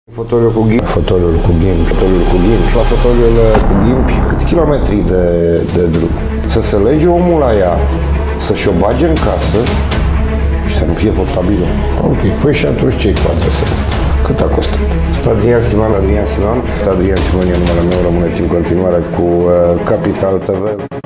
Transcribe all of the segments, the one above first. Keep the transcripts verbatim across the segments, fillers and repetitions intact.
Fotoliul cu ghimpi, fotoliul cu ghimpi, fotoliul cu ghimpi, la fotoliul cu ghimpi, câți kilometri de, de drum? Să se lege omul la ea, să-și o bage în casă și să nu fie portabilă. Ok, păi și atunci ce-i cu adresa asta? Cât a costat? Sunt Adrian Siman, Adrian Siman. Adrian Siman e numele meu, rămâneți în continuare cu uh, Capital T V.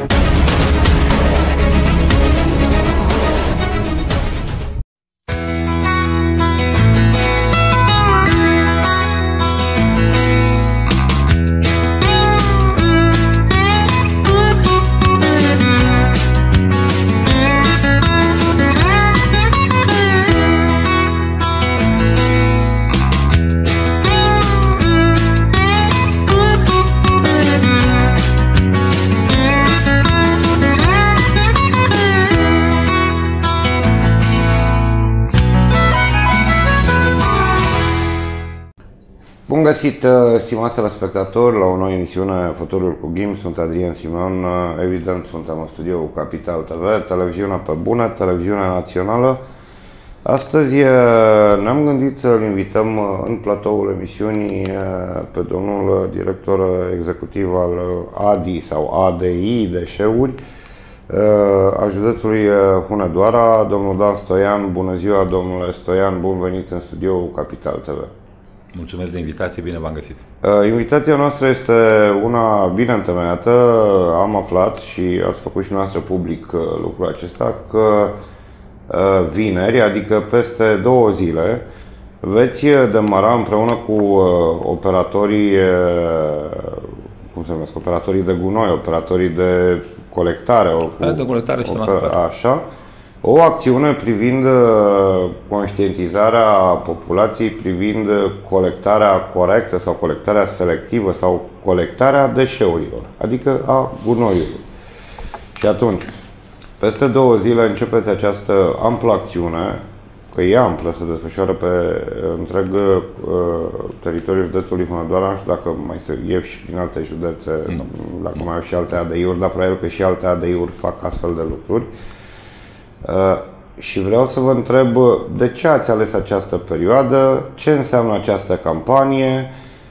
Bun găsit, stimați telespectatori, la o nouă emisiune Fotoliul cu ghimpi. Sunt Adrian Siman, evident suntem în studioul Capital T V, televiziunea pe bune, televiziunea națională. Astăzi ne-am gândit să-l invităm în platoul emisiunii pe domnul director executiv al A D I sau A D I, Deșeuri, a județului Hunedoara, domnul Dan Stoian. Bună ziua, domnule Stoian, bun venit în studioul Capital T V. Mulțumesc de invitație, bine v-am găsit. Invitația noastră este una bine întemeiată. Am aflat și ați făcut și noastră public lucrul acesta, că vineri, adică peste două zile, veți demara împreună cu operatorii, cum se numesc, operatorii de gunoi, operatorii de colectare, cu, de colectare și transfer. Așa, o acțiune privind conștientizarea populației, privind colectarea corectă sau colectarea selectivă sau colectarea deșeurilor, adică a gunoiului. Și atunci, peste două zile începeți această amplă acțiune, că e amplă, se desfășoară pe întreg uh, teritoriul județului Hunedoara. Nu știu dacă mai se ies și prin alte județe, no. dacă mai au și alte A D I-uri, dar probabil că și alte A D I-uri fac astfel de lucruri. Uh, și vreau să vă întreb de ce ați ales această perioadă, ce înseamnă această campanie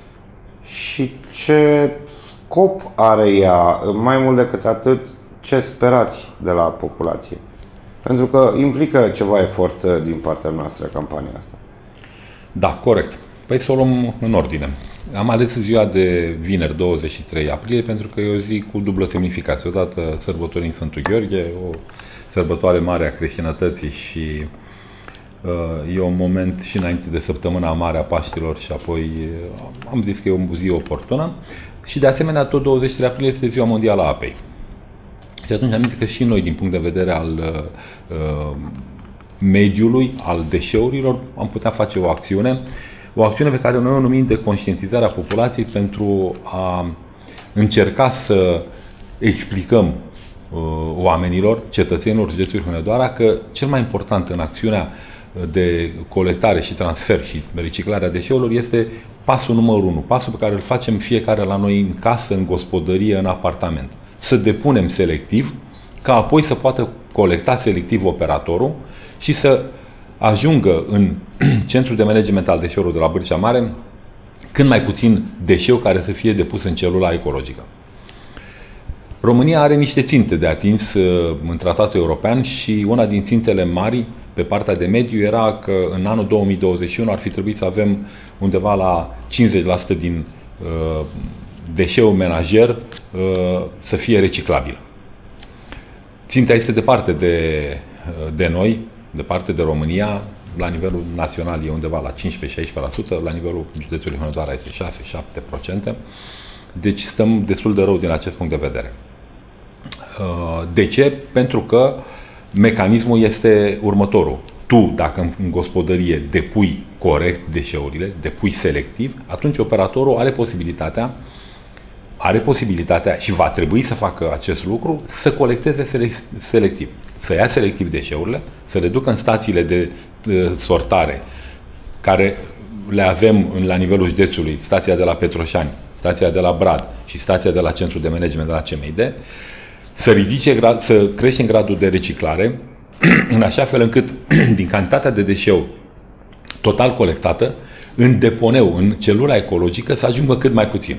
și ce scop are ea, mai mult decât atât, ce sperați de la populație. Pentru că implică ceva efort din partea noastră campania asta. Da, corect. Păi să o luăm în ordine. Am ales ziua de vineri, douăzeci și trei aprilie, pentru că e o zi cu dublă semnificație. Odată sărbătorim Sfântul Gheorghe, o sărbătoare mare a creștinătății și uh, e un moment și înainte de săptămâna mare a Paștilor și apoi uh, am zis că e o zi oportună. Și de asemenea, tot douăzeci și trei aprilie este ziua mondială a apei. Și atunci am zis că și noi, din punct de vedere al uh, mediului, al deșeurilor, am putea face o acțiune. O acțiune pe care noi o numim de conștientizare a populației pentru a încerca să explicăm uh, oamenilor, cetățenilor județului Hunedoara, că cel mai important în acțiunea de colectare și transfer și reciclarea deșeurilor este pasul numărul unu, pasul pe care îl facem fiecare la noi în casă, în gospodărie, în apartament. Să depunem selectiv, ca apoi să poată colecta selectiv operatorul și să ajungă în centrul de management al deșeurilor de la Bârcea Mare cât mai puțin deșeu care să fie depus în celula ecologică. România are niște ținte de atins în tratatul european și una din țintele mari pe partea de mediu era că în anul două mii douăzeci și unu ar fi trebuit să avem undeva la cincizeci la sută din uh, deșeul menajer uh, să fie reciclabil. Ținta este departe de, de noi, departe de România. La nivelul național e undeva la cincisprezece șaisprezece la sută, la nivelul județului Hunedoara este șase șapte la sută. Deci stăm destul de rău din acest punct de vedere. De ce? Pentru că mecanismul este următorul. Tu, dacă în gospodărie depui corect deșeurile, depui selectiv, atunci operatorul are posibilitatea are posibilitatea și va trebui să facă acest lucru, să colecteze selectiv. Să ia selectiv deșeurile, să le ducă în stațiile de sortare, care le avem la nivelul județului, stația de la Petroșani, stația de la Brad și stația de la Centrul de Management de la C M I D, să ridice, să crește în gradul de reciclare, în așa fel încât, din cantitatea de deșeu total colectată, în deponeu, în celula ecologică, să ajungă cât mai puțin.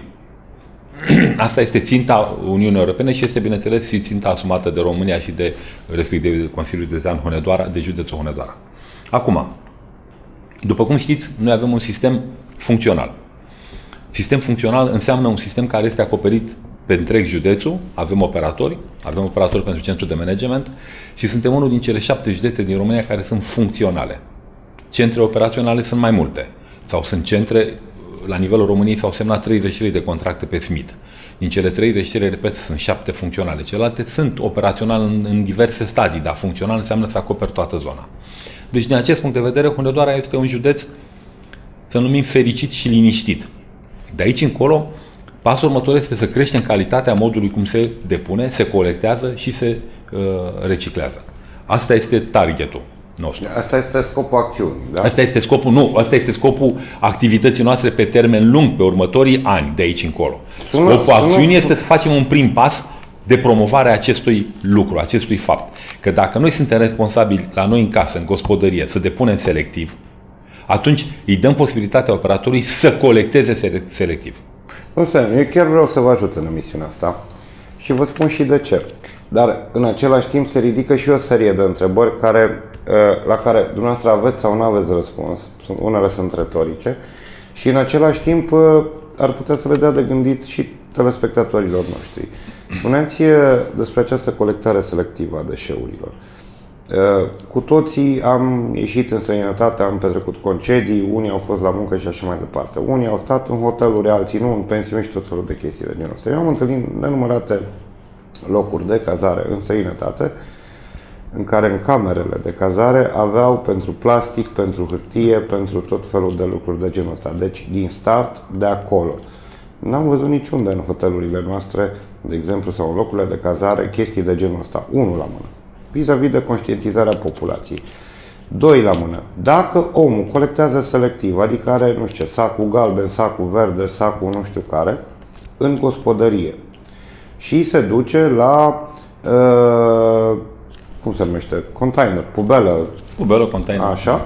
Asta este ținta Uniunii Europene și este, bineînțeles, și ținta asumată de România și de, respectiv, de Consiliul Județean Hunedoara, de județul Hunedoara. Acum, după cum știți, noi avem un sistem funcțional. Sistem funcțional înseamnă un sistem care este acoperit pe întreg județul, avem operatori, avem operatori pentru centru de management și suntem unul din cele șapte județe din România care sunt funcționale. Centre operaționale sunt mai multe, sau sunt centre, la nivelul României s-au semnat treizeci și trei de contracte pe S M I T. Din cele treizeci și trei, repet, sunt șapte funcționale. Celelalte sunt operaționale în, în diverse stadii, dar funcțional înseamnă să acoperi toată zona. Deci, din acest punct de vedere, Hunedoara este un județ, să numim, fericit și liniștit. De aici încolo, pasul următor este să creștem calitatea modului cum se depune, se colectează și se uh, reciclează. Asta este targetul nostru. Asta este scopul acțiunii, da? Asta este scopul, nu, asta este scopul activității noastre pe termen lung, pe următorii ani, de aici încolo. Sună, scopul sună, acțiunii sună. este să facem un prim pas de promovare a acestui lucru, acestui fapt. Că dacă noi suntem responsabili la noi în casă, în gospodărie, să depunem selectiv, atunci îi dăm posibilitatea operatorului să colecteze selectiv. Nu știu, eu chiar vreau să vă ajut în emisiunea asta și vă spun și de ce. Dar în același timp se ridică și o serie de întrebări care, la care dumneavoastră aveți sau nu aveți răspuns. Unele sunt retorice și în același timp ar putea să le dea de gândit și telespectatorilor noștri. Spuneți despre această colectare selectivă a deșeurilor. Cu toții am ieșit în străinătate, am petrecut concedii, unii au fost la muncă și așa mai departe. Unii au stat în hoteluri, alții nu, în pensiuni și tot felul de chestii de genul ăsta. Eu am întâlnit nenumărate locuri de cazare în străinătate, în care în camerele de cazare aveau pentru plastic, pentru hârtie, pentru tot felul de lucruri de genul ăsta. Deci, din start, de acolo. N-am văzut niciunde în hotelurile noastre, de exemplu, sau în locurile de cazare, chestii de genul ăsta. Unul la mână. Vis-a-vis de conștientizarea populației. Doi la mână. Dacă omul colectează selectiv, adică are, nu știu ce, sacul galben, sacul verde, sacul nu știu care, în gospodărie și se duce la, uh, cum se numește, container, pubelă. Pubelă, container. Așa.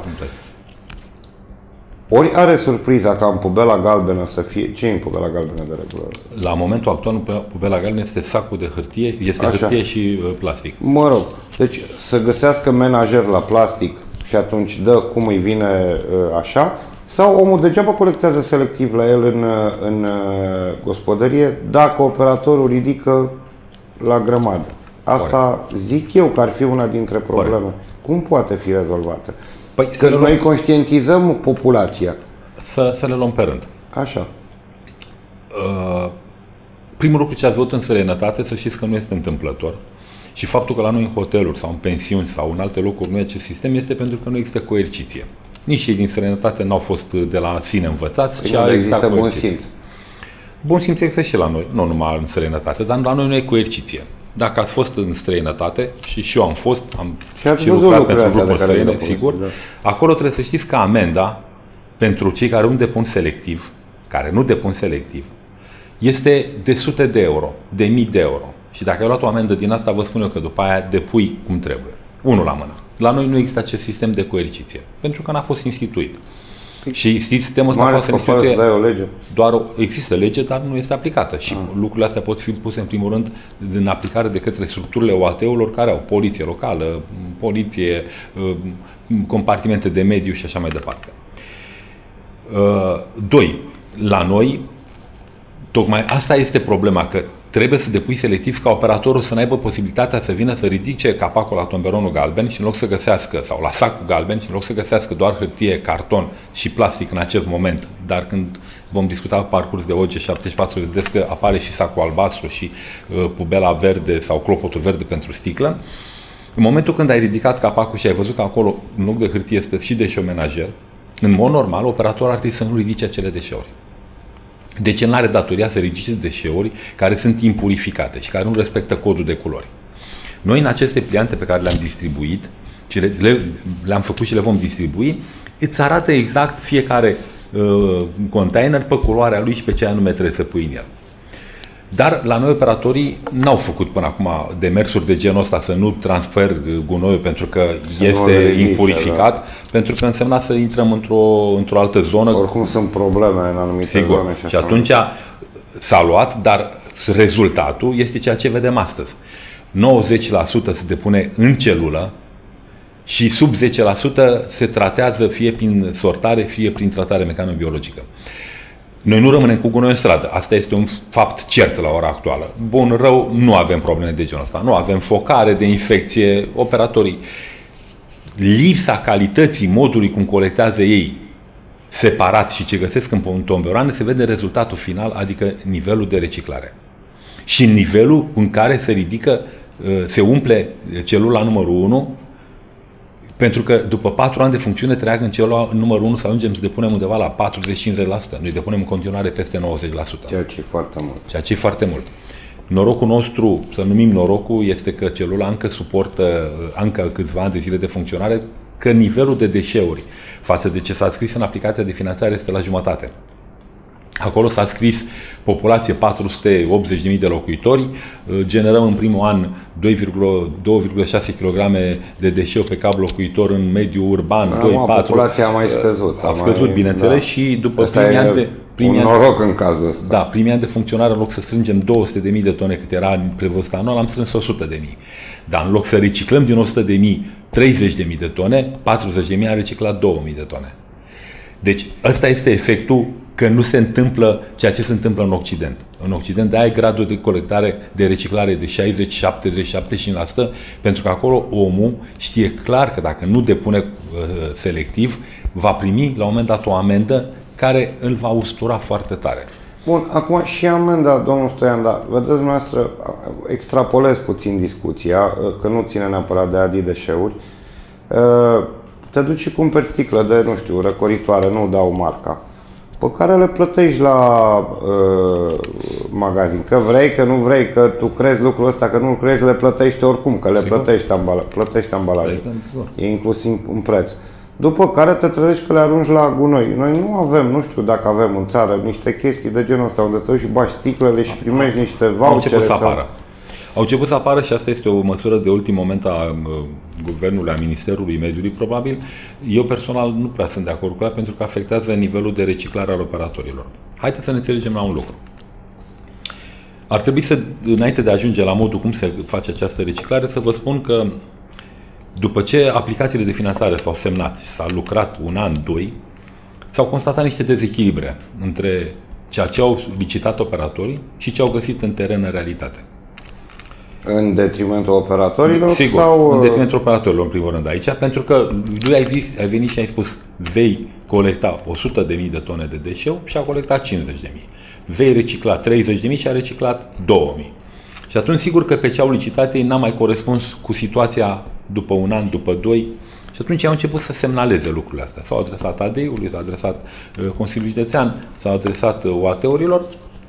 Ori are surpriza ca în pubela galbenă să fie... Ce e în pubela galbenă de regulă? La momentul actual, pubela galbenă este sacul de hârtie, este Așa. hârtie și uh, plastic. Mă rog, deci să găsească menajer la plastic și atunci dă cum îi vine uh, așa, sau omul degeaba colectează selectiv la el în, în uh, gospodărie dacă operatorul ridică la grămadă. Asta Corect. zic eu că ar fi una dintre probleme. Corect. Cum poate fi rezolvată? Păi că noi luăm... conștientizăm populația. Să, să le luăm pe rând. Așa. Uh, primul lucru ce ați văzut în străinătate, să știți că nu este întâmplător. Și faptul că la noi în hoteluri sau în pensiuni sau în alte locuri nu e acest sistem este pentru că nu există coerciție. Nici cei din străinătate n-au fost de la sine învățați, ci a există bun simț. Bun simț există și la noi, nu numai în străinătate, dar la noi nu e coerciție. Dacă ați fost în străinătate, și și eu am fost, am și, și lucrat pentru grupuri străine, sigur, da. Acolo trebuie să știți că amenda pentru cei care nu depun selectiv, care nu depun selectiv, este de sute de euro, de mii de euro. Și dacă ai luat o amendă din asta, vă spun eu că după aia depui cum trebuie. Unul la mână. La noi nu există acest sistem de coerciție, pentru că n-a fost instituit. Și știți, sistemul ăsta poate să instituie, dai o lege. Doar o, există lege, dar nu este aplicată. Și ah. lucrurile astea pot fi puse în primul rând în aplicare de către structurile O A T-urilor care au poliție locală, poliție, compartimente de mediu și așa mai departe. Doi, la noi, tocmai asta este problema, că trebuie să depui selectiv ca operatorul să n-aibă posibilitatea să vină să ridice capacul la tomberonul galben și în loc să găsească, sau la sacul galben și în loc să găsească doar hârtie, carton și plastic în acest moment, dar când vom discuta pe parcurs de O G șaptezeci și patru, vedeți că apare și sacul albastru și uh, pubela verde sau clopotul verde pentru sticlă. În momentul când ai ridicat capacul și ai văzut că acolo, în loc de hârtie, este și deșeu menajer, în mod normal, operatorul ar trebui să nu ridice acele deșeuri. Deci el nu are datoria să ridice deșeuri care sunt impurificate și care nu respectă codul de culori. Noi în aceste pliante pe care le-am distribuit, și le, le, le-am făcut și le vom distribui, îți arată exact fiecare uh, container pe culoarea lui și pe ce anume trebuie să pui în el. Dar la noi operatorii n-au făcut până acum demersuri de genul ăsta să nu transfer gunoiul pentru că să este impurificat, da. Pentru că însemna să intrăm într-o, într-o altă zonă. Oricum sunt probleme în anumite Sigur. zone. Și, și atunci s-a luat, dar rezultatul este ceea ce vedem astăzi. nouăzeci la sută se depune în celulă și sub zece la sută se tratează fie prin sortare, fie prin tratare mecanobiologică. Noi nu rămânem cu gunoi în stradă. Asta este un fapt cert la ora actuală. Bun, rău, nu avem probleme de genul ăsta. Nu avem focare de infecție, operatorii. Lipsa calității modului cum colectează ei separat și ce găsesc în tomberoane se vede rezultatul final, adică nivelul de reciclare. Și nivelul în care se ridică, se umple celula numărul unu, pentru că după patru ani de funcțiune treagă în celula numărul unu să ajungem să depunem undeva la patruzeci cincizeci la sută. Noi depunem în continuare peste nouăzeci la sută. Ceea ce e foarte mult. Ceea ce e foarte mult. Norocul nostru, să numim norocul, este că celula încă suportă încă câțiva ani de zile de funcționare, că nivelul de deșeuri față de ce s-a scris în aplicația de finanțare este la jumătate. Acolo s-a scris populație patru sute optzeci de mii de locuitori, generăm în primul an doi virgulă șase kilograme de deșeu pe cap locuitor în mediul urban, da, doi virgulă patru. Populația a mai scăzut. A scăzut, mai, bineînțeles, da. Și după Asta primii ani de... un noroc în cazul ăsta. Da, primii ani de funcționare, în loc să strângem două sute de mii de tone cât era prevăzut anual, am strâns o sută de mii. Dar în loc să reciclăm din o sută de mii treizeci de mii de tone, patruzeci de mii am reciclat două mii de tone. Deci ăsta este efectul că nu se întâmplă ceea ce se întâmplă în Occident. În Occident de aia e gradul de colectare, de reciclare de șaizeci, șaptezeci, șaptezeci și cinci la sută, pentru că acolo omul știe clar că dacă nu depune uh, selectiv, va primi la un moment dat o amendă care îl va ustura foarte tare. Bun, acum și amenda, domnul Stoian, dar vedeți dumneavoastră, extrapolez puțin discuția, că nu ține neapărat de adi deșeuri. Te duci și cumperi sticlă de, nu știu, răcoritoare, nu dau marca, pe care le plătești la uh, magazin. Că vrei, că nu vrei, că tu crezi lucrul ăsta, că nu crezi, le plătești oricum, că le plătești, ambala, plătești ambalajul. E inclusiv un preț. După care te trezești că le arunci la gunoi. Noi nu avem, nu știu dacă avem în țară, niște chestii de genul ăsta, unde te duci și bagi sticlele și primești niște vouchere. Au început să sau... apară. Au început să apară și asta este o măsură de ultim moment a uh, Guvernului, a Ministerului Mediului, probabil. Eu personal nu prea sunt de acord cu ea, pentru că afectează nivelul de reciclare al operatorilor. Haideți să ne înțelegem la un lucru. Ar trebui să, înainte de a ajunge la modul cum se face această reciclare, să vă spun că după ce aplicațiile de finanțare s-au semnat și s-a lucrat un an, doi, s-au constatat niște dezechilibre între ceea ce au licitat operatorii și ce au găsit în teren în realitate. În detrimentul operatorilor? Sigur, sau... în detrimentul operatorilor, în primul rând, aici, pentru că lui ai, vis, ai venit și ai spus vei colecta o sută de mii de tone de deșeu și a colectat cincizeci de mii. Vei recicla treizeci de mii și a reciclat două mii. Și atunci, sigur că pe ce au licitat ei n-a mai corespuns cu situația după un an, după doi, și atunci au început să semnaleze lucrurile astea. S-au adresat A D E-ului, s-au adresat uh, Consiliul Județean, s-au adresat uh, O A T-urilor,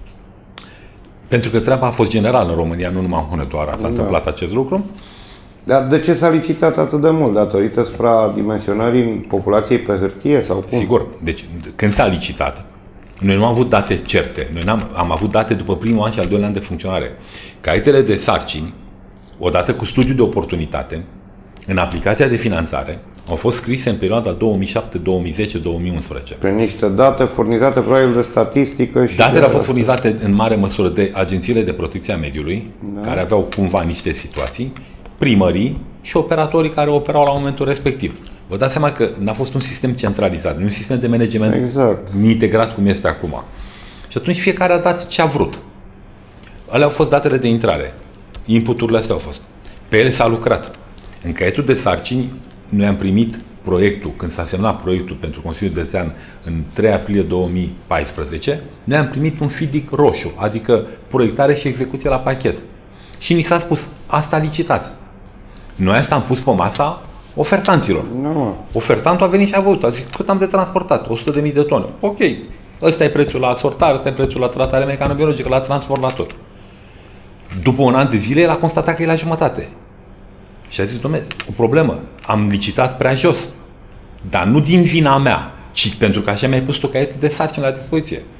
pentru că treaba a fost generală în România, nu numai în Hunedoara s-a da. întâmplat acest lucru. Dar de ce s-a licitat atât de mult? Datorită supradimensionării populației pe hârtie sau cum? Sigur. Deci, când s-a licitat, noi nu am avut date certe. Noi am am avut date după primul an și al doilea an de funcționare. Caietele de sarcini, odată cu studiul de oportunitate, în aplicația de finanțare, au fost scrise în perioada două mii șapte, două mii zece, două mii unsprezece. Prin niște date furnizate probabil de statistică și... Datele au fost furnizate în mare măsură de agențiile de protecție a mediului, da. care aveau cumva niște situații, primării și operatorii care operau la momentul respectiv. Vă dați seama că n-a fost un sistem centralizat, nu un sistem de management exact. integrat cum este acum. Și atunci fiecare a dat ce a vrut. Alea au fost datele de intrare. Inputurile astea au fost. Pe ele s-a lucrat. În caietul de sarcini, noi am primit proiectul, când s-a semnat proiectul pentru Consiliul Județean în trei aprilie două mii paisprezece, noi am primit un fidic roșu, adică proiectare și execuție la pachet. Și ni s-a spus, asta licitați. Noi asta am pus pe masa ofertanților. No. Ofertantul a venit și a văzut, a zis, cât am de transportat? o sută de mii de tone. Ok, ăsta e prețul la sortare, ăsta e prețul la tratare mecanobiologică, la transport, la tot. După un an de zile, el a constatat că e la jumătate. Și a zis, dom'le, o problemă, am licitat prea jos, dar nu din vina mea, ci pentru că așa mi-ai pus tu caietul de sarcini la dispoziție.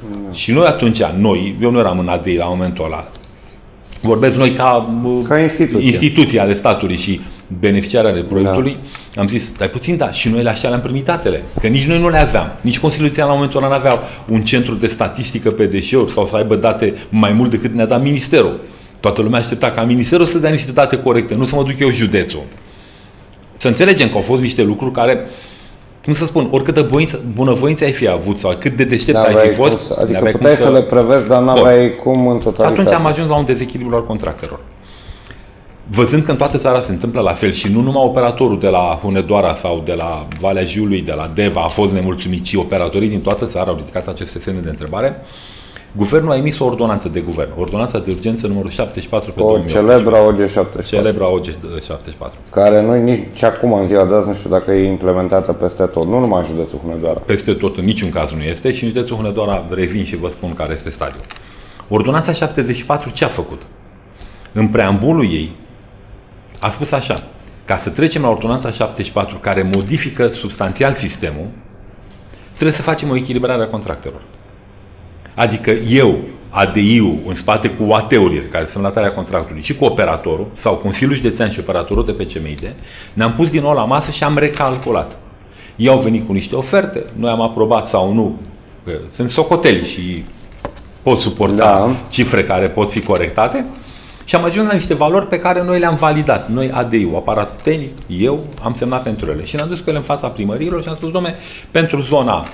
Mm. Și noi atunci, noi, eu nu eram în A D I la momentul ăla, vorbesc noi ca, ca instituție. instituție ale statului și beneficiari ale proiectului, da. Am zis, stai puțin, da, și noi la așa le-am primit datele, că nici noi nu le aveam, nici Consiliul Județean la momentul ăla nu aveau un centru de statistică pe deșeuri sau să aibă date mai mult decât ne-a dat Ministerul. Toată lumea aștepta ca Ministerul să dea niște date corecte, nu să mă duc eu județul. Să înțelegem că au fost niște lucruri care, cum să spun, oricâtă bunăvoință ai fi avut sau cât de deștept ai fi fost, să, adică puteai să, să le prevezi, dar n-aveai cum în totalitate. Atunci am ajuns la un dezechilibru al contractelor. Văzând că în toată țara se întâmplă la fel și nu numai operatorul de la Hunedoara sau de la Valea Jiului, de la Deva a fost nemulțumit, ci operatorii din toată țara au ridicat aceste semne de întrebare, guvernul a emis o ordonanță de guvern, ordonanța de urgență numărul șaptezeci și patru pe două mii optsprezece. O celebra O G șaptezeci și patru. Celebra O G șaptezeci și patru. Care noi nici acum în ziua de azi nu știu dacă e implementată peste tot, nu numai în județul Hunedoara. Peste tot, în niciun caz nu este și în județul Hunedoara revin și vă spun care este stadiul. Ordonanța șaptezeci și patru ce a făcut? În preambulul ei a spus așa, ca să trecem la ordonanța șaptezeci și patru care modifică substanțial sistemul, trebuie să facem o echilibrare a contractelor. Adică eu, A D I-ul în spate cu O A T-urile, care sunt semnatarea contractului, și cu operatorul, sau Consiliul Județean și operatorul de pe C M I D, ne-am pus din nou la masă și am recalculat. Ei au venit cu niște oferte, noi am aprobat sau nu, că sunt socoteli și pot suporta da. cifre care pot fi corectate, și am ajuns la niște valori pe care noi le-am validat. Noi, A D I-ul, aparatul tehnic, eu am semnat pentru ele. Și ne-am dus cu ele în fața primăriilor și am spus, dom'le, pentru zona,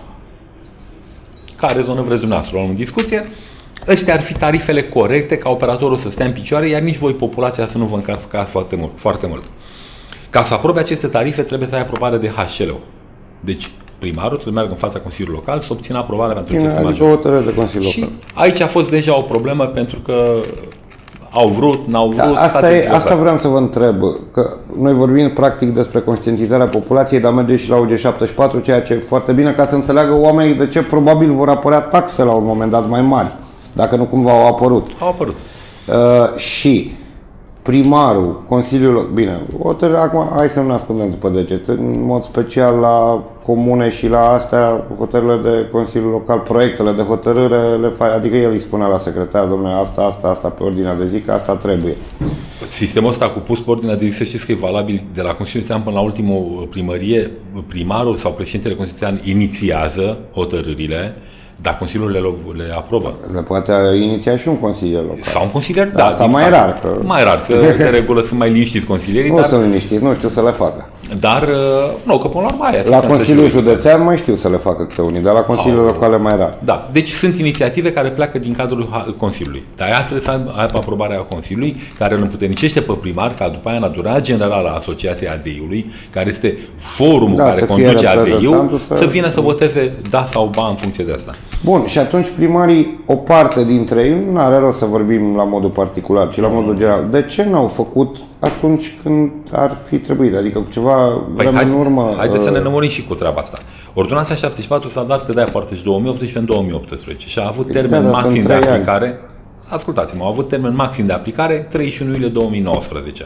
care zonă vreți dumneavoastră, luăm în discuție, ăstea ar fi tarifele corecte ca operatorul să stea în picioare, iar nici voi, populația, să nu vă încărcați foarte mult, foarte mult. Ca să aprobe aceste tarife, trebuie să ai aprobare de H C L-ul. Deci, primarul trebuie să meargă în fața Consiliului Local să obțină aprobarea pentru aceste major. Adică o hotărâre de Consiliul Local. Aici a fost deja o problemă pentru că au vrut, n-au vrut. Da, asta, e, asta vreau să vă întreb, că noi vorbim practic despre conștientizarea populației, dar merge și la O G șaptezeci și patru, ceea ce e foarte bine ca să înțeleagă oamenii de ce probabil vor apărea taxe la un moment dat mai mari, dacă nu cumva au apărut. Au apărut. Uh, și primarul, Consiliul, bine, hotărâre, acum hai să nu ne ascundem după deget, în mod special la comune și la astea, hotărârile de Consiliul Local, proiectele de hotărâre, le fa- adică el îi spune la secretar, domnule, asta, asta, asta pe ordinea de zi, că asta trebuie. Sistemul ăsta cu pus pe ordinea de zi, să știți că e valabil de la Consiliul Județean până la ultimul primărie, primarul sau președintele Consiliului Județean inițiază hotărârile, dar Consiliul le, le aprobă. Le poate iniția și un consilier local. Sau un consilier, da. Asta mai rar. Că... Mai rar, că de regulă sunt mai liniștiți consilierii. Nu dar... sunt liniștiți, nu știu să le facă. Dar, nu, că până la urmă aia. La Consiliul Județean mai știu să le facă câte unii, dar la Consiliul Local mai rar. Da, deci sunt inițiative care pleacă din cadrul Consiliului. Dar ea trebuie să aibă aprobarea Consiliului, care îl împuternicește pe primar, ca după aia în adunarea generală a Asociației A D I-ului, care este forumul da, care conduce A D I-ul, să... să vină să voteze da sau ba în funcție de asta. Bun, și atunci primarii, o parte dintre ei, nu are rost să vorbim la modul particular, ci la modul general. De ce n-au făcut atunci când ar fi trebuit? Adică cu ceva vreme păi, în urmă... Haideți să ne lămurim și cu treaba asta. Ordonanța șaptezeci și patru s-a dat că de-aia poartă și două mii optsprezece în două mii optsprezece și a avut termen da, maxim de aplicare. Ani. Ascultați-mă, a avut termen maxim de aplicare treizeci și unu iulie două mii nouăsprezece.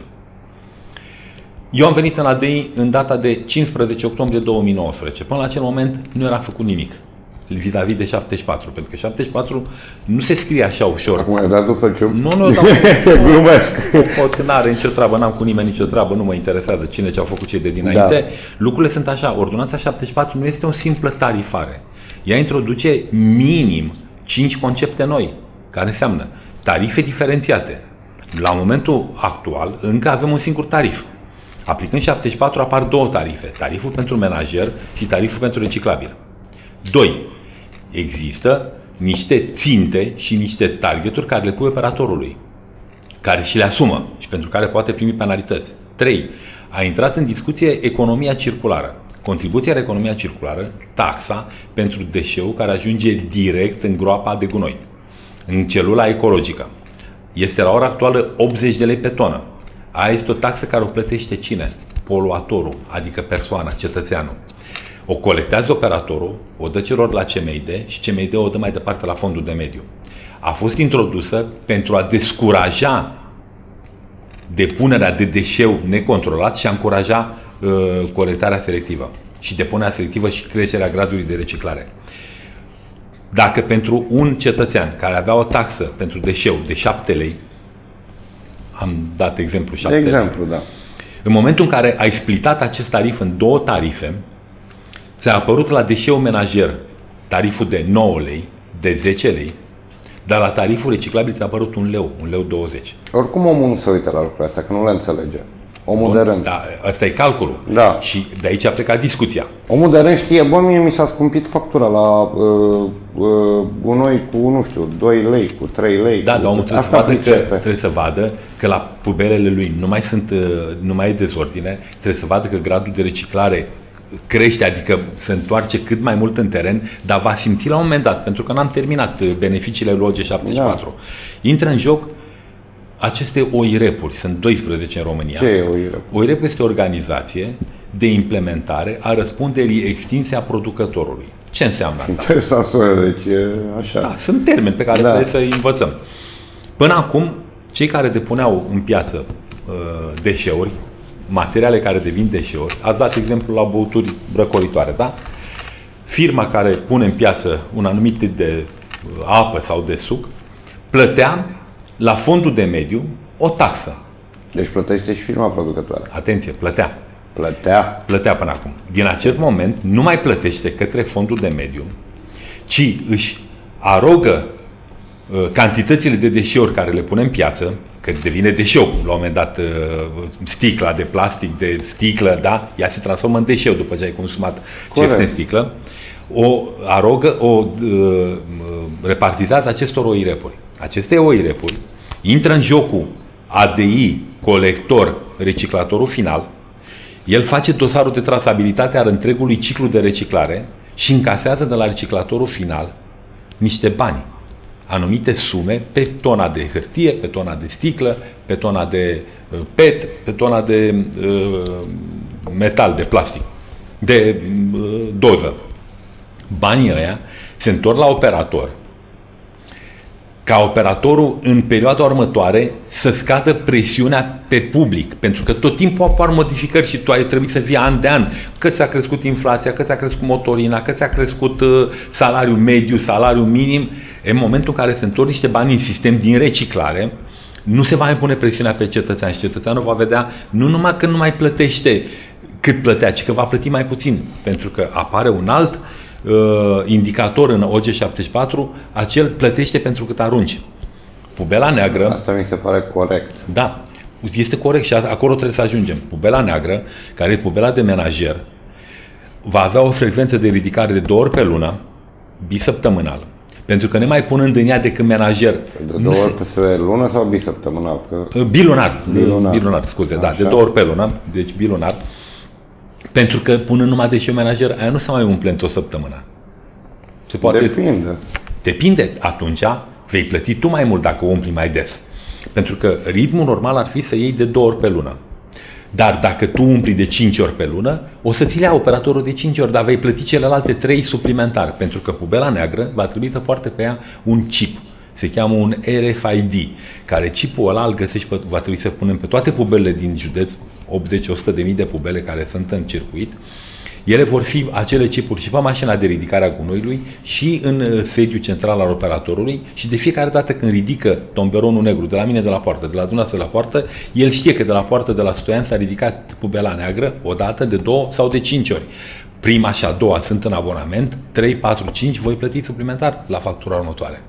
Eu am venit în A D I în data de cincisprezece octombrie două mii nouăsprezece. Până la acel moment nu era făcut nimic vis-a-vis de șaptezeci și patru, pentru că șaptezeci și patru nu se scrie așa ușor. Acum ai dat tu Făciu? Nu, nu, dau. Glumesc. Pot, n-are nicio treabă, n-am cu nimeni nicio treabă, nu mă interesează cine ce-au făcut cei de dinainte. Da. Lucrurile sunt așa, ordonanța șaptezeci și patru nu este o simplă tarifare. Ea introduce minim cinci concepte noi, care înseamnă tarife diferențiate. La momentul actual încă avem un singur tarif. Aplicând șaptezeci și patru apar două tarife, tariful pentru menajer și tariful pentru reciclabil. doi. Există niște ținte și niște targeturi care le pui operatorului, care și le asumă și pentru care poate primi penalități. trei. A intrat în discuție economia circulară. Contribuția la economia circulară, taxa pentru deșeul care ajunge direct în groapa de gunoi, în celula ecologică. Este la ora actuală optzeci de lei pe tonă. Aia este o taxă care o plătește cine? Poluatorul, adică persoana, cetățeanul. O colectează operatorul, o dă celor la C M I D și C M I D o dă mai departe la fondul de mediu. A fost introdusă pentru a descuraja depunerea de deșeu necontrolat și a încuraja uh, colectarea selectivă și depunerea selectivă și creșterea gradului de reciclare. Dacă pentru un cetățean care avea o taxă pentru deșeuri de șapte lei, am dat exemplu șapte de exemplu, lei, da. În momentul în care ai splitat acest tarif în două tarife, ți-a apărut la deșeu menajer tariful de nouă lei, de zece lei, dar la tariful reciclabil ți-a apărut un leu, un leu douăzeci. Oricum omul nu se uită la lucrurile astea, că nu le înțelege. Omul Bun, de rând. Da, ăsta e calculul. Da. Și de aici a plecat discuția. Omul de rând știe, bă, mie mi s-a scumpit factura la uh, uh, gunoi cu, nu știu, doi lei, cu trei lei. Da, cu... dar omul trebuie, asta să vadă că, pricepe. trebuie să vadă că la pubelele lui nu mai sunt, nu mai e dezordine, trebuie să vadă că gradul de reciclare crește, adică se întoarce cât mai mult în teren, dar va simți la un moment dat, pentru că n-am terminat beneficiile lui O G șaptezeci și patru. Da. Intră în joc aceste O I R E P-uri, sunt doisprezece în România. Ce e O I R E P? O I R E P este o organizație de implementare a răspunderii extinse a producătorului. Ce înseamnă asta? Interesant, soare, deci e așa. Da, sunt termeni pe care da. trebuie să-i învățăm. Până acum, cei care depuneau în piață uh, deșeuri, materiale care devin deșeuri, ați dat exemplu la băuturi răcoritoare, da? Firma care pune în piață un anumit tip de uh, apă sau de suc, plătea la fondul de mediu o taxă. Deci plătește și firma producătoare. Atenție, plătea. Plătea. Plătea până acum. Din acest moment nu mai plătește către fondul de mediu, ci își arogă uh, cantitățile de deșeuri care le pune în piață, că devine deșeu, la un moment dat, uh, sticla de plastic, de sticlă, da? Ea se transformă în deșeu după ce ai consumat ce este în sticlă. O arogă, o uh, repartizează acestor O I R E P-uri. Aceste O I R E P-uri intră în jocul A D I, colector, reciclatorul final. El face dosarul de trasabilitate al întregului ciclu de reciclare și încasează de la reciclatorul final niște bani, anumite sume pe tona de hârtie, pe tona de sticlă, pe tona de uh, P E T, pe tona de uh, metal, de plastic, de uh, doză. Banii ăia se întorc la operator, ca operatorul în perioada următoare să scadă presiunea pe public, pentru că tot timpul apar modificări și tu ai trebuit să vii an de an, că ți-a crescut inflația, că ți-a crescut motorina, că ți-a crescut uh, salariul mediu, salariul minim. În momentul în care se întorc niște bani în sistem din reciclare, nu se va mai pune presiunea pe cetățean și cetățeanul va vedea nu numai că nu mai plătește cât plătea, ci că va plăti mai puțin, pentru că apare un alt Uh, indicator în O G șaptezeci și patru, acel plătește pentru cât arunci. Pubela neagră... Asta mi se pare corect. Da, este corect și acolo trebuie să ajungem. Pubela neagră, care e pubela de menajer, va avea o frecvență de ridicare de două ori pe lună, bisăptămânal. Pentru că ne mai punând în ea decât menajer... De două ori pe lună sau bisăptămânal? Că... Bilunar. Bilunar. Bilunar, scuze, Așa. Da, de două ori pe lună, deci bilunar. Pentru că punând numai deșeu menajer, aia nu se mai umple într-o săptămână. Se poate... Depinde. Depinde. Atunci vei plăti tu mai mult dacă o umpli mai des. Pentru că ritmul normal ar fi să iei de două ori pe lună. Dar dacă tu umpli de cinci ori pe lună, o să ți le ia operatorul de cinci ori, dar vei plăti celelalte trei suplimentar. Pentru că pubela neagră va trebui să poarte pe ea un chip. Se cheamă un R F I D, care chipul ăla îl găsești, pe, va trebui să punem pe toate pubelele din județ, optzeci la o sută de mii de pubele care sunt în circuit. Ele vor fi acele chipuri și pe mașina de ridicare a gunoiului și în sediul central al operatorului și de fiecare dată când ridică tomberonul negru de la mine de la poartă, de la dumneavoastră de la poartă, el știe că de la poartă de la Stoian s-a ridicat pubela neagră o dată, de două sau de cinci ori. Prima și a doua sunt în abonament, trei, patru, cinci voi plăti suplimentar la factura următoare.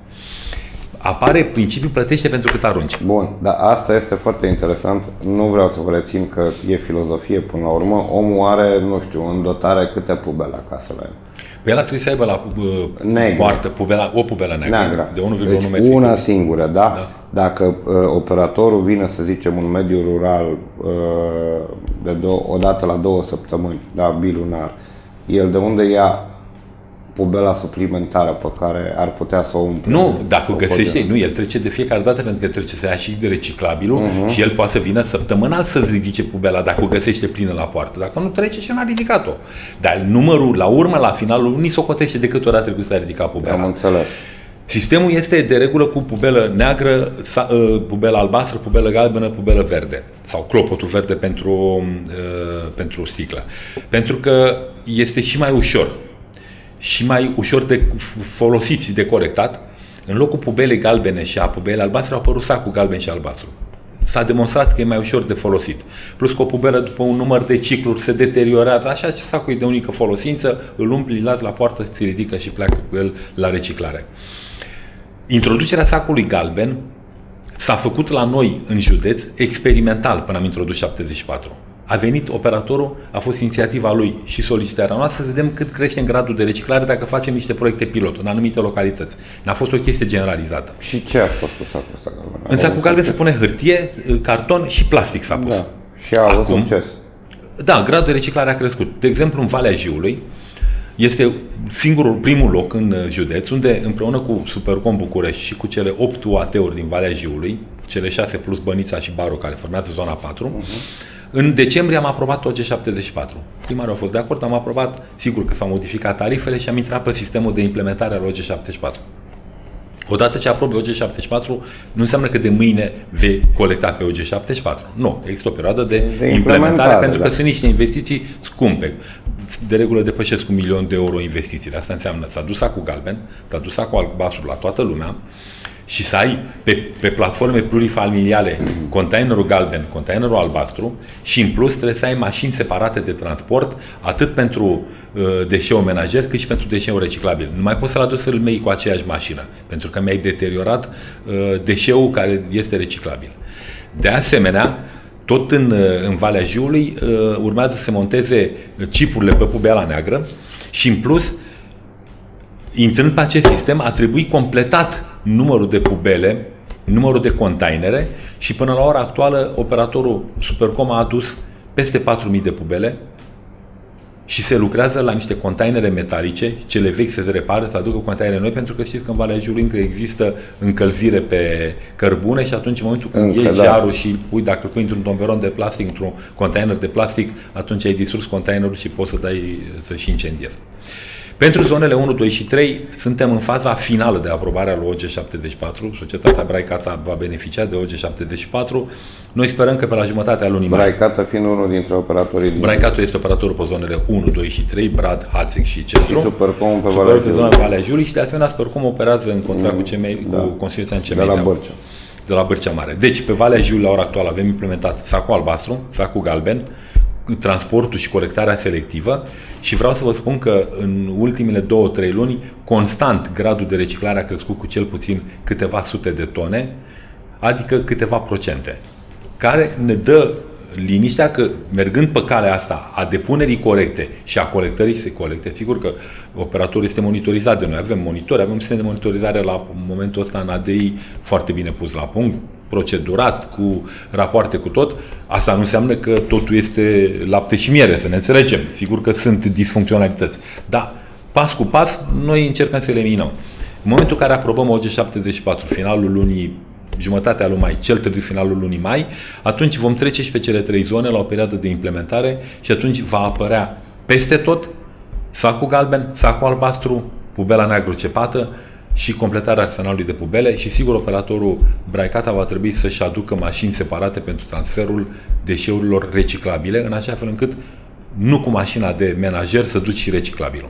Apare principiul plătește pentru cât arunci. Bun, dar asta este foarte interesant. Nu vreau să vă rețin că e filozofie până la urmă. Omul are, nu știu, în dotare câte pubele acasă la el. Pe el trebuie să aibă la uh, poartă pubela, o pubelă neagră, neagră. de unu virgulă unu deci metri. Una singură, da? da. Dacă uh, operatorul vine, să zicem, în mediul rural uh, de două, o dată la două săptămâni, da, bilunar, el de unde ia pubela suplimentară pe care ar putea să o umple? Nu, dacă o găsește, nu, el trece de fiecare dată pentru că trece să ia și de reciclabilul uh-huh. și el poate să vină săptămânal să-ți ridice pubela dacă o găsește plină la poartă. Dacă nu trece și n-a ridicat-o. Dar numărul, la urmă, la finalul lunii, s-o cotește de câte ori a trebuit să a ridicat pubela. Am înțeles. Sistemul este de regulă cu pubelă neagră, pubelă albastră, pubelă galbenă, pubelă verde sau clopotul verde pentru, pentru sticlă. Pentru că este și mai ușor. și mai ușor de folosit și de corectat, în locul pubelei galbene și a pubelei albastre au apărut sacul galben și albastru. S-a demonstrat că e mai ușor de folosit. Plus că o pubelă după un număr de cicluri se deteriorează, așa și sacul e de unică folosință, îl umpli, îl la poartă, ți ridică și pleacă cu el la reciclare. Introducerea sacului galben s-a făcut la noi în județ experimental până am introdus șaptezeci și patru. A venit operatorul, a fost inițiativa lui și solicitarea noastră să vedem cât crește în gradul de reciclare dacă facem niște proiecte pilot în anumite localități. N-a fost o chestie generalizată. Și ce a fost cu sacul ăsta galben? În sacul galben se pune hârtie, carton și plastic s-a pus. Da. Și a avut succes. Da, gradul de reciclare a crescut. De exemplu, în Valea Jiului este singurul, primul loc în județ unde împreună cu Supercom București și cu cele opt U A T-uri din Valea Jiului, cele șase plus Bănița și Baru care formează zona patru, uh-huh. În decembrie am aprobat O G șaptezeci și patru. Primarul a fost de acord, am aprobat, sigur că s-au modificat tarifele și am intrat pe sistemul de implementare al O G șaptezeci și patru. Odată ce aprobe O G șaptezeci și patru, nu înseamnă că de mâine vei colecta pe O G șaptezeci și patru. Nu, există o perioadă de, de implementare, pentru că da. Sunt niște investiții scumpe. De regulă depășesc un milion de euro investițiile. Asta înseamnă să aduci sacul galben, să aduci sacul albastru la toată lumea, și să ai pe, pe platforme plurifamiliale containerul galben, containerul albastru și în plus trebuie să ai mașini separate de transport atât pentru uh, deșeuri menajer cât și pentru deșeuri reciclabile. Nu mai poți să-l aduci să-l mei cu aceeași mașină pentru că mi-ai deteriorat uh, deșeul care este reciclabil. De asemenea, tot în, uh, în Valea Jiului uh, urmează să se monteze chipurile pe pubeala neagră și în plus, intrând pe acest sistem, a trebuit completat numărul de pubele, numărul de containere și până la ora actuală operatorul Supercom a adus peste patru mii de pubele și se lucrează la niște containere metalice, cele vechi se repară, să aducă containere noi, pentru că știți că în Valea Jiului încă există încălzire pe cărbune și atunci în momentul când iei jarul și pui, dacă pui într-un tomberon de plastic, într-un container de plastic, atunci ai distrus containerul și poți să dai să-și incendiezi. Pentru zonele unu, doi și trei suntem în faza finală de aprobare a lui O G șaptezeci și patru. Societatea Braicata va beneficia de O G șaptezeci și patru. Noi sperăm că pe la jumătatea lunii mai... Braicata fiind unul dintre operatorii din... Braicata este operatorul pe zonele unu, doi și trei, Brad, Hațeg și Centru. Și Supercom pe Valea Jiului. Valea Jiului și de asemenea Supercom operează în contract mm, cu, C M I, da. cu Consiliul C M I. De la Bârcea. De la Bârcea Mare. Deci pe Valea Jiului la ora actuală avem implementat sacul albastru, sacul galben, transportul și colectarea selectivă și vreau să vă spun că în ultimele două trei luni constant gradul de reciclare a crescut cu cel puțin câteva sute de tone, adică câteva procente, care ne dă liniștea că mergând pe calea asta a depunerii corecte și a colectării se colecte, sigur că operatorul este monitorizat de noi, avem monitori, avem un sistem de monitorizare la momentul ăsta în A D I foarte bine pus la punct, procedurat, cu rapoarte, cu tot. Asta nu înseamnă că totul este lapte și miere, să ne înțelegem. Sigur că sunt disfuncționalități. Dar, pas cu pas, noi încercăm să le eliminăm. În momentul în care aprobăm O G șaptezeci și patru, finalul lunii, jumătatea lui mai, cel târziu finalul lunii mai, atunci vom trece și pe cele trei zone la o perioadă de implementare și atunci va apărea peste tot sacul galben, sacul albastru, pubela neagră cepată, și completarea arsenalului de pubele și sigur operatorul Braicata va trebui să-și aducă mașini separate pentru transferul deșeurilor reciclabile, în așa fel încât nu cu mașina de menajer să duci și reciclabilul.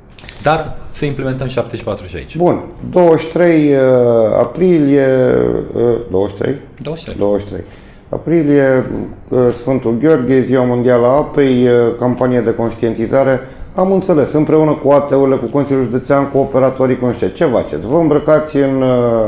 Dar să implementăm șaptezeci și patru și aici. Bun. douăzeci și trei aprilie... douăzeci și trei? douăzeci și trei. douăzeci și trei. Aprilie, Sfântul Gheorghe, Ziua Mondială a Apei, campanie de conștientizare. Am înțeles, împreună cu A T-urile, cu Consiliul Județean, cu operatorii conștienți. Ce faceți? Vă îmbrăcați în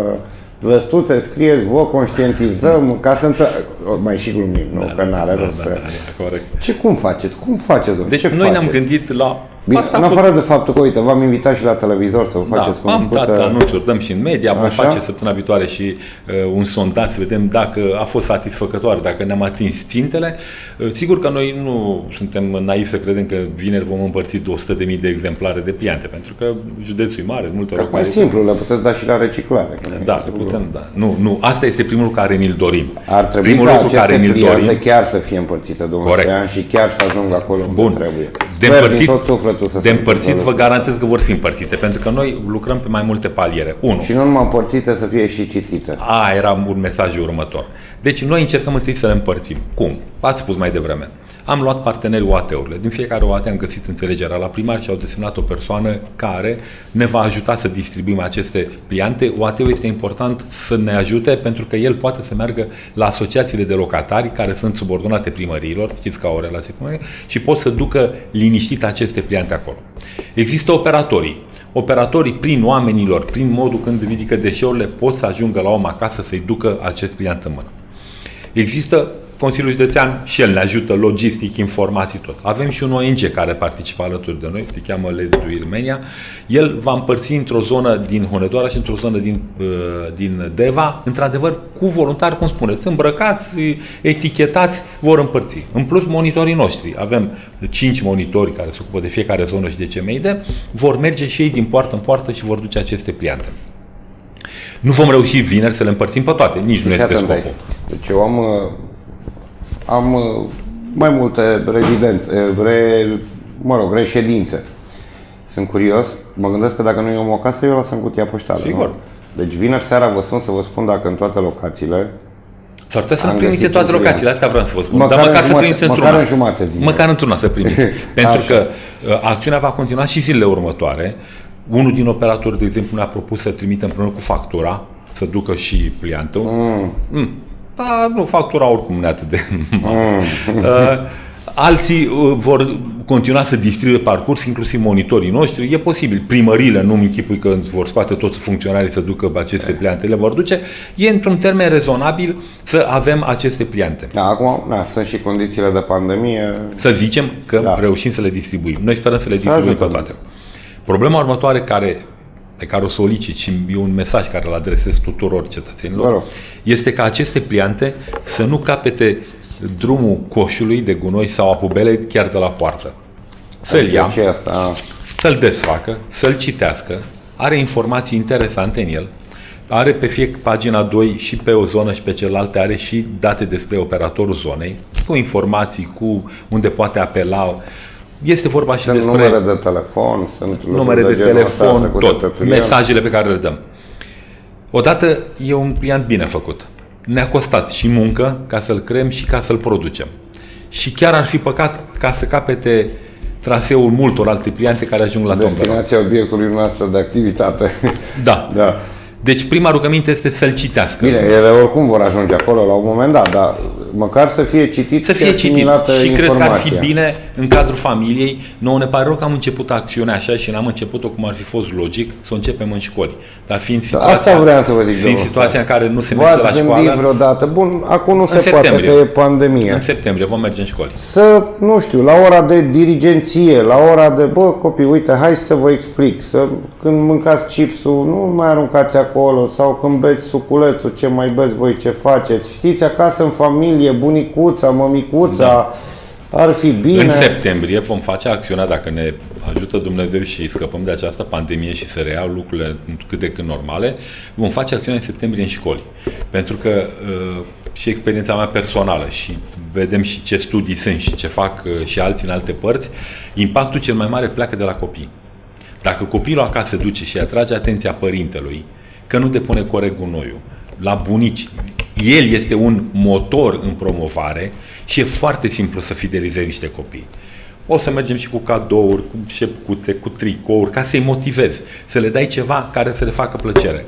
vestuțe, scrieți, vă conștientizăm, ca să înțeleg... Mai și glumim, nu? Da, că n-are da, rost da, să... da, corect. Ce, cum faceți? Cum faceți? Deci ce noi faceți? ne-am gândit la... Bine, în afară de faptul că, uite, v-am invitat și la televizor să vă faceți da, cunoscută... am dat anunțuri, dăm și în media, vom face săptămâna viitoare și uh, un sondaj să vedem dacă a fost satisfăcător, dacă ne-am atins țintele. Uh, sigur că noi nu suntem naivi să credem că vineri vom împărți două sute de mii de exemplare de pliante, pentru că județul e mare, multe ori. Mai simplu, le puteți da și la reciclare. Da, putem, da. Nu, nu, asta este primul lucru care ni-l dorim. Ar trebui primul ca lucru aceste care pliante dorim, chiar să fie împărțite, domnul Stoian, și chiar să ajungă acolo unde Bun. trebuie. De Sper împărțit, din tot sufletul să de se împărțit vă garantez că vor fi împărțite, pentru că noi lucrăm pe mai multe paliere. Unu. Și nu numai împărțite, să fie și citite. A, era un mesaj următor. Deci noi încercăm întâi să le împărțim. Cum? Ați spus mai devreme. am luat parteneri O A T-urile. Din fiecare O A T am găsit înțelegerea la primar și au desemnat o persoană care ne va ajuta să distribuim aceste pliante. O A T-ul este important să ne ajute pentru că el poate să meargă la asociațiile de locatari care sunt subordonate primăriilor, știți că au o relație cu noi, și pot să ducă liniștit aceste pliante acolo. Există operatorii. Operatorii, prin oamenilor, prin modul când ridică deșeurile, pot să ajungă la om acasă să-i ducă acest pliant în mână. Există Consiliul Județean și el ne ajută logistic, informații, tot. Avem și un O N G care participă alături de noi, se cheamă Let's Do Ilmenia. El va împărți într-o zonă din Hunedoara și într-o zonă din, din Deva, într-adevăr, cu voluntari, cum spuneți, îmbrăcați, etichetați, vor împărți. În plus, monitorii noștri, avem cinci monitori care se ocupă de fiecare zonă și de ce meide, vor merge și ei din poartă în poartă și vor duce aceste pliante. Nu vom reuși vineri să le împărțim pe toate, nici nu este scopul. Deci eu am, am mai multe rezidențe, re, mă rog, reședințe. Sunt curios, mă gândesc că dacă nu eu am o casă, eu o las în cutia poștală. Sigur. Nu? Deci vineri seara vă sun să vă spun dacă în toate locațiile S-ar putea să nu primiți toate locațiile, asta vreau să vă spun. Măcar dar măcar în să primiți într-una. Măcar în jumate din Măcar într-una să primiți. Pentru că uh, acțiunea va continua și zilele următoare. Unul din operatori, de exemplu, ne-a propus să trimită împreună cu factura, să ducă și pliantul. Mm. Mm. Da, nu, factura oricum nu e atât de mare. Mm. Uh, alții uh, vor continua să distribuie parcurs, inclusiv monitorii noștri. E posibil. Primările, nu-mi închipui că vor scoate toți funcționarii să ducă aceste pliante, le vor duce. E într-un termen rezonabil să avem aceste pliante. Da, acum na, sunt și condițiile de pandemie. Să zicem că da. reușim să le distribuim. Noi sperăm să le distribuim pe toate. Problema următoare care, pe care o solicit și e un mesaj care îl adresez tuturor cetățenilor, este ca aceste pliante să nu capete drumul coșului de gunoi sau a pubelei chiar de la poartă. Să-l ia, să-l desfacă, să-l citească, are informații interesante în el, are pe fie pagina doi și pe o zonă și pe celelalte are și date despre operatorul zonei, cu informații, cu unde poate apela. Este vorba și sunt despre numere de telefon, sunt numere de, de telefon, tot, mesajele pe care le dăm. Odată e un pliant bine făcut. Ne-a costat și muncă ca să-l creăm și ca să-l producem. Și chiar ar fi păcat ca să capete traseul multor alte pliante care ajung la tombă. Destinația obiectului noastră de activitate. Da. Da. Deci prima rugăminte este să-l citească. Bine, ele oricum vor ajunge acolo la un moment dat, dar măcar să fie citit să fie și asimilată citit. Și informația. cred că ar fi bine în cadrul familiei. Nouă ne pare rău că am început acțiunea așa și n-am început-o cum ar fi fost logic, să o începem în școli. Dar fiind situația, asta vreau să vă zic, fiind situația în care nu se merge la școală. V-ați gândit vreodată? Bun, acum nu se poate, că e pandemie. În septembrie vom merge în școli. Să, nu știu, la ora de dirigenție, la ora de, bă, copii, uite, hai să vă explic, să când mâncați chipsul, nu mai aruncați acolo, sau când beți suculețul, ce mai beți voi, ce faceți. Știți, acasă în familie, bunicuța, mămicuța, da. Ar fi bine. În septembrie vom face acțiunea, dacă ne ajută Dumnezeu și scăpăm de această pandemie și să reiau lucrurile cât de cât normale, vom face acțiunea în septembrie în școli. Pentru că uh, și experiența mea personală și vedem și ce studii sunt și ce fac uh, și alții în alte părți, impactul cel mai mare pleacă de la copii. Dacă copilul acasă se duce și atrage atenția părintelui că nu depune corect gunoiul, la bunici, el este un motor în promovare și e foarte simplu să fidelizezi niște copii. O să mergem și cu cadouri, cu șepcuțe, cu tricouri, ca să-i motivezi, să le dai ceva care să le facă plăcere.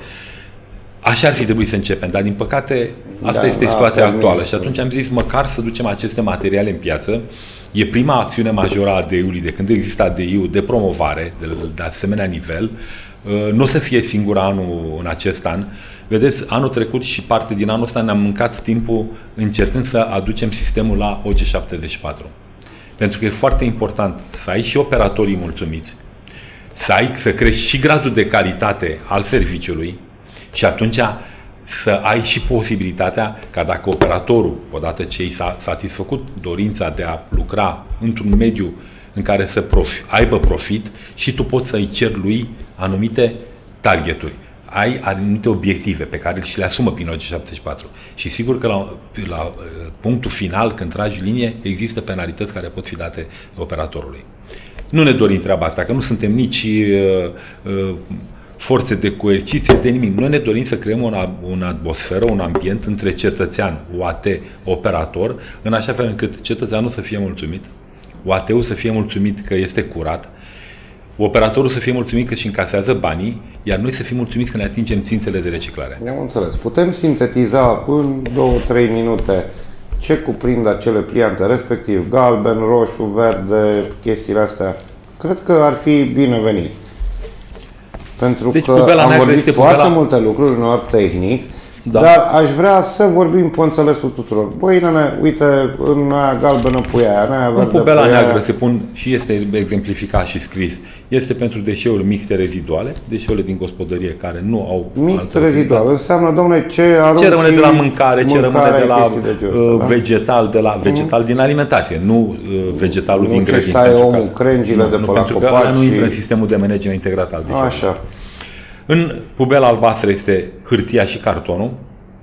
Așa ar fi trebuit să începem, dar din păcate asta da, este da, situația actuală și atunci am zis măcar să ducem aceste materiale în piață. E prima acțiune majoră a A D I-ului de când există A D I-ul de promovare, de, de asemenea nivel. Nu o să fie singur anul în acest an. Vedeți, anul trecut și parte din anul ăsta ne-am mâncat timpul încercând să aducem sistemul la O G șaptezeci și patru. Pentru că e foarte important să ai și operatorii mulțumiți, să ai, să crești și gradul de calitate al serviciului și atunci să ai și posibilitatea ca dacă operatorul, odată ce i s-a satisfăcut dorința de a lucra într-un mediu în care să profi, aibă profit și tu poți să-i ceri lui anumite targeturi. Ai anumite obiective pe care și le asumă prin O G șaptezeci și patru. Și sigur că la, la punctul final, când tragi linie, există penalități care pot fi date operatorului. Nu ne dorim treaba asta, că nu suntem nici uh, uh, forțe de coerciție, de nimic. Noi ne dorim să creăm o, o atmosferă, un ambient între cetățean, U A T, operator, în așa fel încât cetățeanul să fie mulțumit, U A T-ul să fie mulțumit că este curat, operatorul să fie mulțumit că își încasează banii, iar noi să fim mulțumiți că ne atingem țintele de reciclare. Ne-am înțeles. Putem sintetiza în două trei minute ce cuprind acele pliante, respectiv galben, roșu, verde, chestiile astea. Cred că ar fi binevenit. Pentru deci, că am vorbit este foarte pubela... multe lucruri, uneori tehnic, da. Dar aș vrea să vorbim pe înțelesul tuturor. Băi, nene, uite, în aia galbenă pui aia, în aia verde în pubela pui neagră aia. se pun, și este exemplificat și scris, este pentru deșeuri mixte reziduale, deșeurile din gospodărie care nu au... Mixt rezidual înseamnă, domnule, ce arunci ce rămâne de la mâncare, ce rămâne de la de ăsta, uh, da? vegetal, de la vegetal mm-hmm. din alimentație, nu uh, vegetalul nu din ce grădini. stai omul crengile de pe la pentru copaci. că ăla nu și... intră în sistemul de management integrat al deșeurilor. Așa. În pubela albastră este hârtia și cartonul.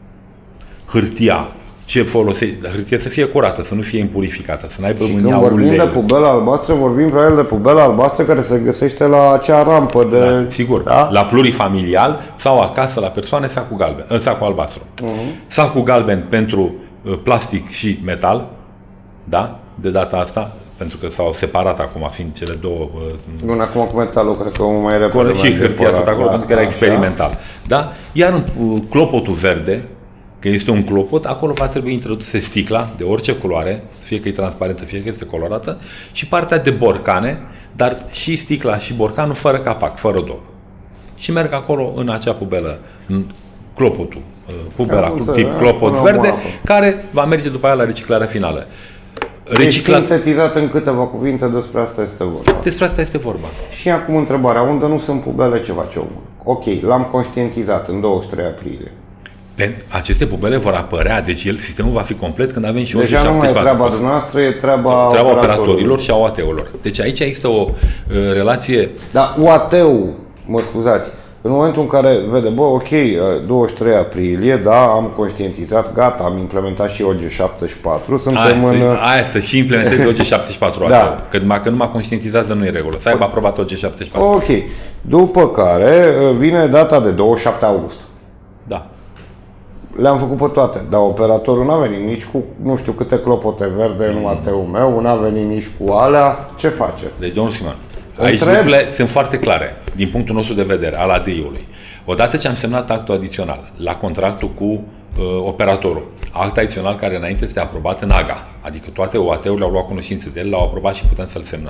Hârtia, ce folosești, hârtia să fie curată, să nu fie impurificată, să n-aibă mânia ulei. Când vorbim de pubela albastră, vorbim probabil de pubela albastră care se găsește la acea rampă de... Da, sigur, da? La plurifamilial sau acasă la persoane, sacul galben, sacul albastru. Uh-huh. Sacul galben pentru plastic și metal, da? De data asta, pentru că s-au separat acum, fiind cele două... Bun, acum cu metalul, cred că o mai repede. Și hârtia tot acolo, da, pentru că era așa. experimental. Da? Iar în clopotul verde, că este un clopot, acolo va trebui introduse sticla de orice culoare, fie că e transparentă, fie că este colorată, și partea de borcane, dar și sticla și borcanul fără capac, fără dop. Și merg acolo în acea pubelă, în clopotul, pubela cu tip clopot verde, care va merge după aia la reciclarea finală. Reciclat... Deci, sintetizat în câteva cuvinte, despre asta este vorba. Despre asta este vorba. Și acum întrebarea, unde nu sunt pubele, ce face omul? Ok, l-am conștientizat în douăzeci și trei aprilie. Aceste pubele vor apărea, deci el, sistemul va fi complet când avem și deja nu mai e treaba dumneavoastră, e treaba, treaba operatorilor și a O A T-urilor. Deci aici există o uh, relație... Dar O A T-ul, mă scuzați, în momentul în care vede, bă, ok, douăzeci și trei aprilie, da, am conștientizat, gata, am implementat și O G șaptezeci și patru, suntem aia, în... Aia să și implementezi O G șaptezeci și patru, da. Că numai că nu m-a conștientizat, nu e regulă, să aibă aprobat O G șaptezeci și patru. Ok, după care vine data de douăzeci și șapte august. Da. Le-am făcut pe toate, dar operatorul n-a venit nici cu nu știu câte clopote verde în O A T-ul meu, n-a venit nici cu alea, ce face? Deci, domnul Siman, aici lucrurile sunt foarte clare, din punctul nostru de vedere, al A D I-ului. Odată ce am semnat actul adițional la contractul cu uh, operatorul, act adițional care înainte este aprobat în A G A, adică toate O A T-urile au luat cunoștință de el, l-au aprobat și putem să-l semnăm.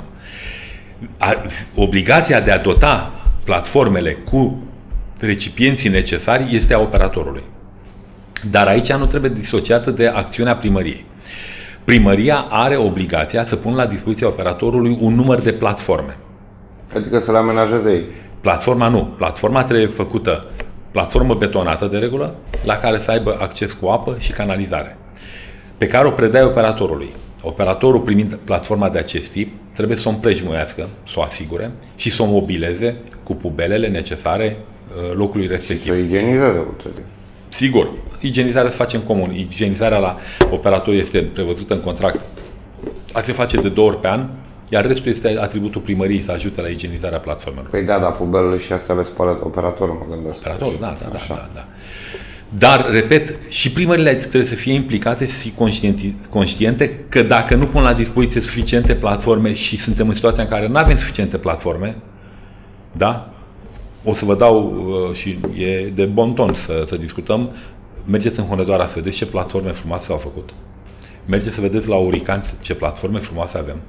A, obligația de a dota platformele cu recipienții necesari este a operatorului. Dar aici nu trebuie disociată de acțiunea primăriei. Primăria are obligația să pună la dispoziția operatorului un număr de platforme. Adică să le amenajeze ei. Platforma nu. Platforma trebuie făcută, platformă betonată de regulă, la care să aibă acces cu apă și canalizare, pe care o predai operatorului. Operatorul, primind platforma de acest tip, trebuie să o împrejmuiască, să o asigure și să o mobileze cu pubelele necesare locului respectiv. Și să igienizeze, trebuie. Sigur, igienizarea se face în comun. Igienizarea la operator este prevăzută în contract. A se face de două ori pe an, iar restul este atributul primăriei să ajute la igienizarea platformelor. Păi da, dar pubelele și astea le spală operatorul, mă gândesc. Operatorul, da, da, da, da, da. Dar, repet, și primările trebuie să fie implicate și conștiente că dacă nu pun la dispoziție suficiente platforme și suntem în situația în care nu avem suficiente platforme, da? O să vă dau uh, și e de bon ton să, să discutăm. Mergeți în Hunedoara să vedeți ce platforme frumoase s-au făcut. Mergeți să vedeți la Urican ce platforme frumoase avem.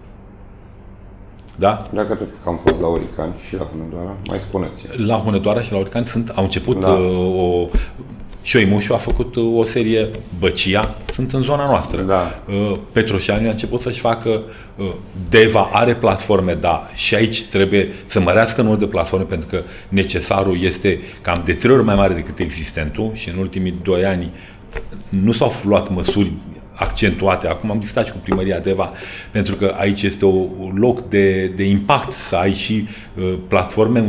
Da? Da, cred că am fost la Urican și la Hunedoara. Mai spuneți. La Hunedoara și la Urican sunt, au început da. uh, o... Șoimușu a făcut o serie, Băcia, sunt în zona noastră. Da. Petroșani a început să-și facă, Deva are platforme, da, și aici trebuie să mărească numărul de platforme pentru că necesarul este cam de trei ori mai mare decât existentul și în ultimii doi ani nu s-au luat măsuri accentuate. Acum am discutat și cu primăria Deva, pentru că aici este un loc de, de impact să ai și uh, platforme unde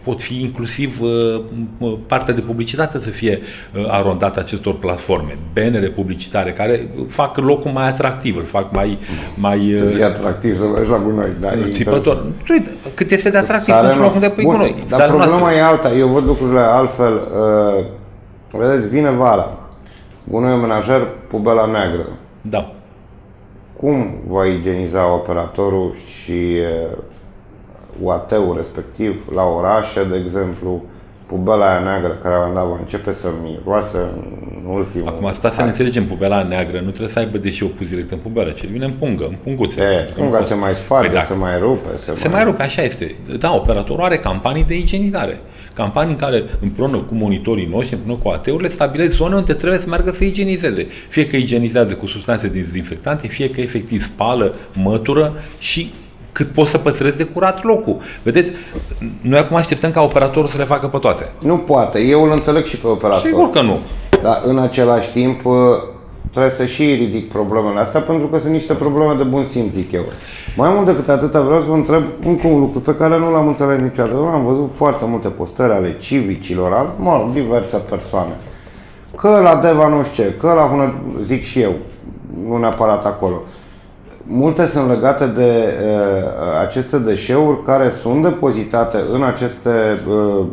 pot fi inclusiv uh, partea de publicitate să fie uh, arondată acestor platforme, benere publicitare care fac locul mai atractiv, îl fac mai... mai uh, e atractiv să mergi la gunoi. Da, țipător. Cât este de atractiv pentru locul de pe gunoi. Dar problema noastră. E alta, eu văd lucrurile altfel. Uh, vedeți, vine vara, gunoiul menajer, pubela neagră. Da. Cum va igieniza operatorul și uh, U A T-ul respectiv la orașe, de exemplu, pubela aia neagră care va începe să miroase în ultimul... Acum asta să ne înțelegem, pubela neagră nu trebuie să aibă deșeuri pus direct în pubelă, ci vine în pungă, în punguțe. E, punga se mai sparge, păi se mai rupe. Se, se mai... mai rupe, așa este. Da, operatorul are campanii de igienizare. Campanii în care, împreună cu monitorii noștri, împreună cu A T-urile, stabilesc zone unde trebuie să meargă să igienizeze. Fie că igienizează cu substanțe dezinfectante, fie că efectiv spală, mătură și cât poți să păstrezi de curat locul. Vedeți, noi acum așteptăm ca operatorul să le facă pe toate. Nu poate, eu îl înțeleg și pe operator. Sigur că nu. Dar în același timp trebuie să și ridic problemele astea pentru că sunt niște probleme de bun simț, zic eu. Mai mult decât atâta vreau să vă întreb încă un lucru pe care nu l-am înțeles niciodată. Am văzut foarte multe postări ale civicilor, al mă, diverse persoane. Că la Deva nu știu ce, că la Hună, zic și eu, nu neapărat acolo. Multe sunt legate de uh, aceste deșeuri care sunt depozitate în aceste uh,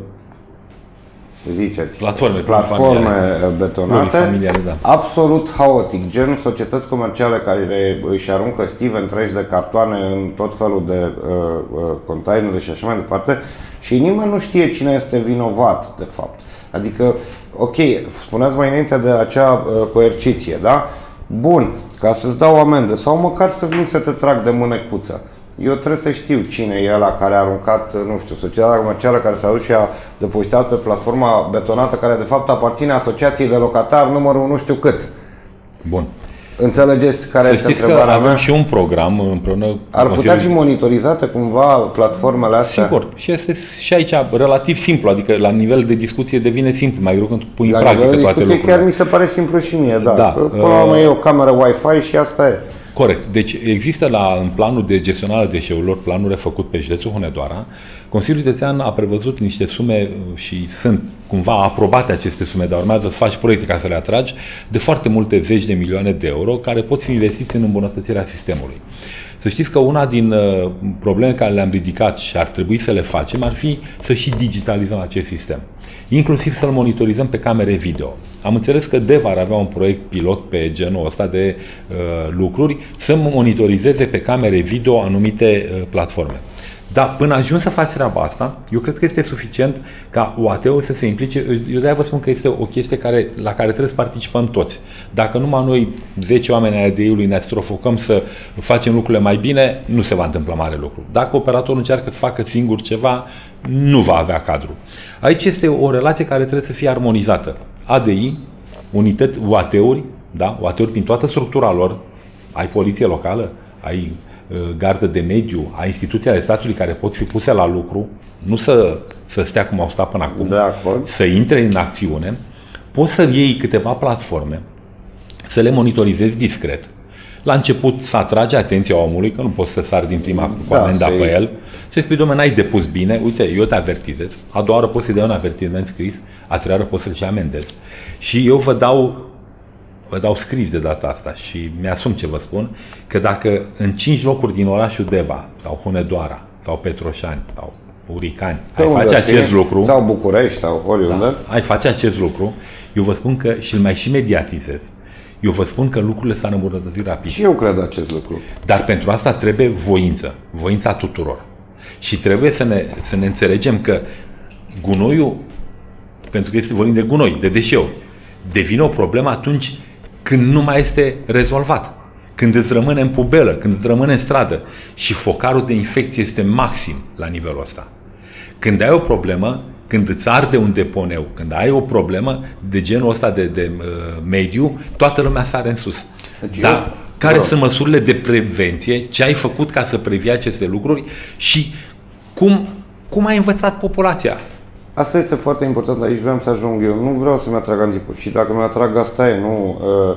ziceți, platforme, platforme betonate, da. Absolut haotic, gen societăți comerciale care își aruncă stive întregi de cartoane în tot felul de uh, uh, containere și așa mai departe și nimeni nu știe cine este vinovat de fapt. Adică, ok, spuneați mai înainte de acea uh, coerciție, da? Bun, ca să-ți dau amendă sau măcar să vin să te trag de mânecuță. Eu trebuie să știu cine e ăla care a aruncat, nu știu, societatea comercială care s-a dus și a depozitat pe platforma betonată, care de fapt aparține asociației de locatari numărul nu știu cât. Bun. Înțelegeți care să este știți întrebarea că avem mea? și un program împreună. Ar putea fi monitorizate cumva platformele astea? Sigur. Și este și aici relativ simplu, adică la nivel de discuție devine simplu, mai greu când pui în la practică toate lucrurile. chiar mi se pare simplu și mie, da. da. Până la urmă e o cameră Wi-Fi și asta e. Corect. Deci există la, în planul de gestionare a deșeurilor, planul făcut pe județul Hunedoara, Consiliul Județean a prevăzut niște sume și sunt cumva aprobate aceste sume, dar urmează să faci proiecte ca să le atragi, de foarte multe zeci de milioane de euro care pot fi investiți în îmbunătățirea sistemului. Să știți că una din uh, probleme care le-am ridicat și ar trebui să le facem ar fi să și digitalizăm acest sistem. Inclusiv să-l monitorizăm pe camere video. Am înțeles că Deva ar avea un proiect pilot pe genul ăsta de uh, lucruri, să monitorizeze pe camere video anumite uh, platforme. Dar până ajungi să faci treaba asta, eu cred că este suficient ca U A T-ul să se implice. Eu de-aia vă spun că este o chestie care, la care trebuie să participăm toți. Dacă numai noi, zece oameni ai A D I-ului, ne astrofocăm să facem lucrurile mai bine, nu se va întâmpla mare lucru. Dacă operatorul încearcă să facă singur ceva, nu va avea cadru. Aici este o relație care trebuie să fie armonizată. A D I, unități, U A T-uri, da? U A T-uri prin toată structura lor, ai poliție locală, ai gardă de mediu, a instituții ale statului care pot fi puse la lucru, nu să, să stea cum au stat până acum, de acord. Să intre în acțiune, poți să iei câteva platforme, să le monitorizezi discret. La început să atragi atenția omului, că nu poți să sari din prima cu da, amenda pe el, și spui, dom'le, n-ai depus bine, uite, eu te avertizez, a doua oară poți să-i dai un avertizment scris, a treia oară poți să-l și amendezi. Și eu vă dau Vă dau scris de data asta și mi-asum ce vă spun, că dacă în cinci locuri din orașul Deva, sau Hunedoara, sau Petroșani, sau Uricani, ai face acest fi, lucru, sau București, sau oriunde, da, ai face acest lucru, eu vă spun că și-l mai și mediatizez. Eu vă spun că lucrurile s-ar îmbunătăți rapid. Și eu cred acest lucru. Dar pentru asta trebuie voință, voința tuturor. Și trebuie să ne, să ne înțelegem că gunoiul, pentru că este vorbim de gunoi, de deșeu, devine o problemă atunci când nu mai este rezolvat, când îți rămâne în pubelă, când îți rămâne în stradă și focarul de infecție este maxim la nivelul ăsta. Când ai o problemă, când îți arde un deponeu, când ai o problemă de genul ăsta de, de uh, mediu, toată lumea sare în sus. Deci Dar eu, care bro. sunt măsurile de prevenție, ce ai făcut ca să previi aceste lucruri și cum, cum ai învățat populația? Asta este foarte important, aici vreau să ajung eu. Nu vreau să-mi atrag antipul și dacă mi atrag asta e, nu. Uh,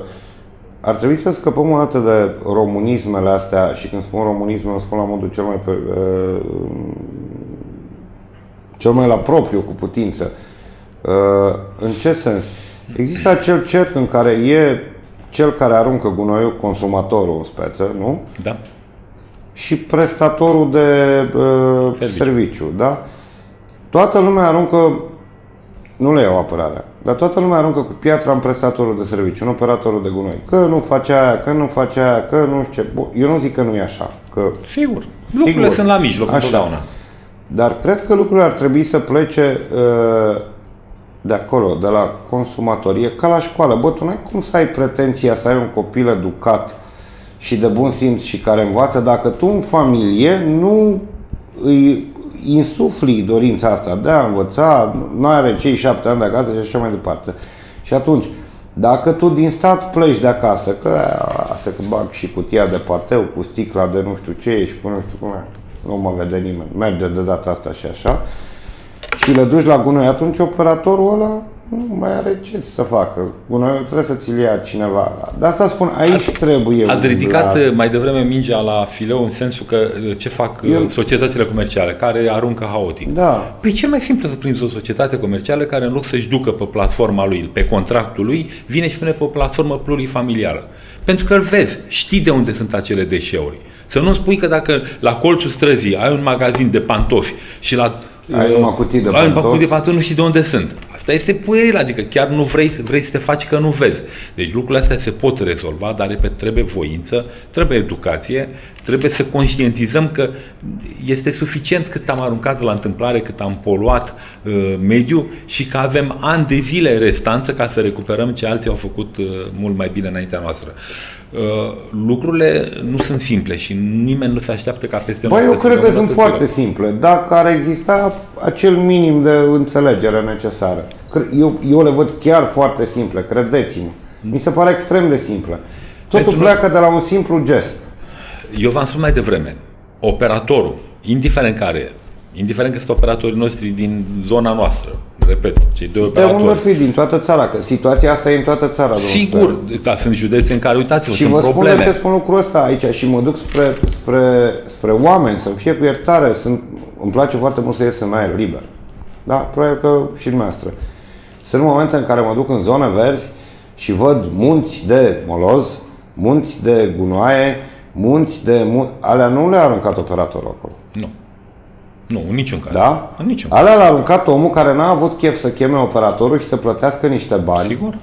ar trebui să scăpăm o dată de românismele astea și când spun românisme, o spun la modul cel mai, pe, uh, cel mai la propriu cu putință. În ce sens? Există acel cerc în care e cel care aruncă gunoiul, consumatorul în speță, nu? Da. Și prestatorul de uh, serviciu. serviciu, da? Toată lumea aruncă, nu le iau apărarea, dar toată lumea aruncă cu piatra în prestatorul de serviciu, în operatorul de gunoi. Că nu face aia, că nu face aia, că nu știu ce. Eu nu zic că nu e așa. Că, sigur. Lucrurile sigur, sunt la mijloc întotdeauna. Dar cred că lucrurile ar trebui să plece uh, de acolo, de la consumatori. E ca la școală. Bă, tu n-ai cum să ai pretenția să ai un copil educat și de bun simț și care învață dacă tu în familie nu îi insufli dorința asta de a învăța, nu are cei șapte ani de acasă și așa mai departe. Și atunci, dacă tu din stat pleci de acasă, că să bag și cutia de pateu cu sticla de nu știu ce și cu nu știu cum, nu mă vede nimeni, merge de data asta și așa, și le duci la gunoi, atunci operatorul ăla nu mai are ce să facă. Gunoiul trebuie să ți-l ia cineva. De asta spun, aici ați, trebuie Ați ridicat blat. mai devreme mingea la fileu în sensul că ce fac Eu... societățile comerciale, care aruncă haotic. Da. Păi cel mai simplu să prinzi o societate comercială care în loc să-și ducă pe platforma lui, pe contractul lui, vine și pune pe o platformă plurifamiliară. Pentru că îl vezi, știi de unde sunt acele deșeuri. Să nu spui că dacă la colțul străzii ai un magazin de pantofi și la ai numai cutii de pantofi, cutii de pantofi, nu știi de unde sunt. Asta este pueril, adică chiar nu vrei, vrei să te faci că nu vezi. Deci lucrurile astea se pot rezolva, dar repet, trebuie voință, trebuie educație, trebuie să conștientizăm că este suficient cât am aruncat la întâmplare, cât am poluat uh, mediul și că avem ani de zile restanță ca să recuperăm ce alții au făcut uh, mult mai bine înaintea noastră. Uh, lucrurile nu sunt simple și nimeni nu se așteaptă ca peste noapte. Băi, eu cred că sunt foarte simple. Dacă ar exista acel minim de înțelegere necesară. Eu, eu le văd chiar foarte simple, credeți-mă. Mi se pare extrem de simple. Totul Pentru pleacă de la un simplu gest. Eu v-am spus mai devreme, operatorul, indiferent care e, indiferent că sunt operatorii noștri din zona noastră, repet, cei doi operatori. De unde ar fi? Din toată țara, că situația asta e în toată țara. Sigur, da, sunt județe în care, uitați-vă, sunt probleme. Și vă spun de ce spun lucrul ăsta aici și mă duc spre, spre, spre oameni, să-mi fie cu iertare, sunt, îmi place foarte mult să ies în aer liber. Da, probabil că și dumneavoastră. Sunt momente în care mă duc în zone verzi și văd munți de moloz, munți de gunoaie, munți de... Mun... Alea nu le-a aruncat operatorul acolo. Nu. Nu, în niciun caz. Da? În niciun caz. Alea l-a aruncat omul care n-a avut chef să cheme operatorul și să plătească niște bani. Sigur.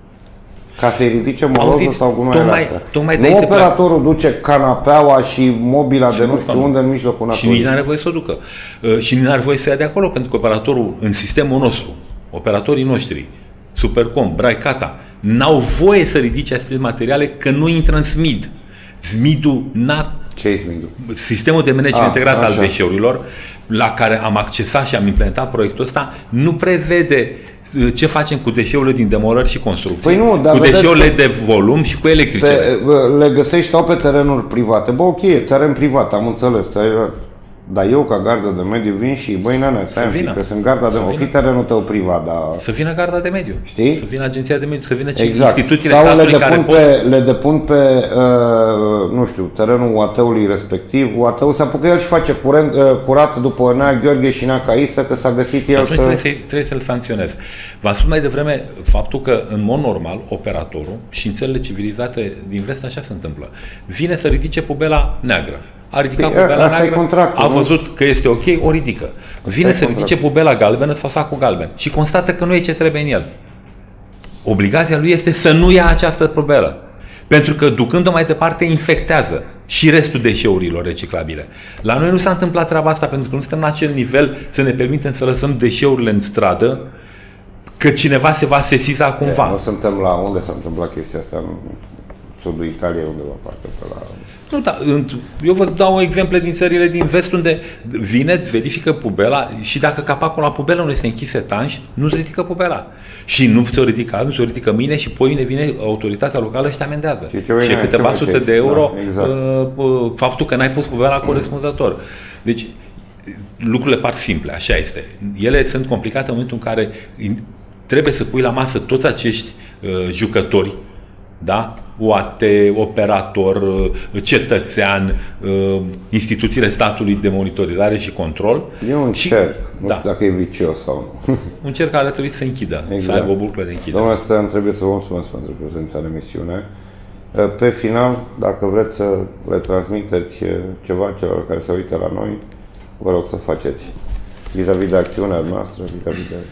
Ca să-i ridice molozul sau gunoaiele astea. Tocmai nu operatorul duce canapeaua și mobila de nu știu unde în mijlocul naturii. Și nici n-are voie să o ducă. Și nici n-are voie să ia de acolo, pentru că operatorul, în sistemul nostru, operatorii noștri, Supercom, Braicata, n-au voie să ridice aceste materiale că nu intră în S M I D. S M I D-ul n-a... Ce e S M I D-ul? Sistemul de management integrat așa. al deșeurilor, la care am accesat și am implementat proiectul ăsta, nu prevede ce facem cu deșeurile din demolări și construcții, păi nu, dar cu deșeurile de volum și cu electricele. Pe, le găsești sau pe terenuri private. Bă, ok, teren privat, am înțeles. Dar eu, ca gardă de mediu, vin și, băi, nene, stai un pic, că sunt garda de mediu. O fi terenul tău privat, dar... Să vină garda de mediu. Știi? Să vină agenția de mediu, să vină exact. instituțiile sau statului le depun care pe, pot... le depun pe, uh, nu știu, terenul U A T-ului respectiv. U A T-ul se apucă el și face curent, uh, curat după Nea Gheorghe și Nea Caisă, că s-a găsit el să... Trebuie, să... trebuie să-l sancționez. V-am spus mai devreme faptul că, în mod normal, operatorul și în țările civilizate din vest așa se întâmplă. Vine să ridice pubela neagră. A ridicat păi, pubela neagră, a văzut nu? că este ok, o ridică. Vine să ridice pubela galbenă sau sacul galben și constată că nu e ce trebuie în el. Obligația lui este să nu ia această pubelă. Pentru că, ducând-o mai departe, infectează și restul deșeurilor reciclabile. La noi nu s-a întâmplat treaba asta, pentru că nu suntem la acel nivel să ne permitem să lăsăm deșeurile în stradă, că cineva se va sesiza cumva. De, nu suntem la unde s-a întâmplat chestia asta, în sudul Italiei, undeva parte pe la... Nu, da, eu vă dau exemple din țările din vest, unde vineți, verifică pubela și dacă capacul la pubelă nu este închis etanș, nu-ți ridică pubela. Și nu ți-o ridică, nu ți-o ridică mâine și poimine vine autoritatea locală și te amendează. Și, ce și câteva sute de euro da, exact. uh, faptul că n-ai pus pubela corespunzător. Deci lucrurile par simple, așa este. Ele sunt complicate în momentul în care trebuie să pui la masă toți acești uh, jucători da? U A T, operator, cetățean, instituțiile statului de monitorizare și control. E un și, cerc, nu da. știu dacă e vicios sau nu. Un cerc care trebuie să se închidă, exact. Să aibă o buclă de închidere. Domnule Stoian, trebuie să vă mulțumesc pentru prezența în emisiune. Pe final, dacă vreți să le transmiteți ceva celor care se uită la noi, vă rog să faceți. Vis-a-vis de acțiunea noastră, vis-a-vis de...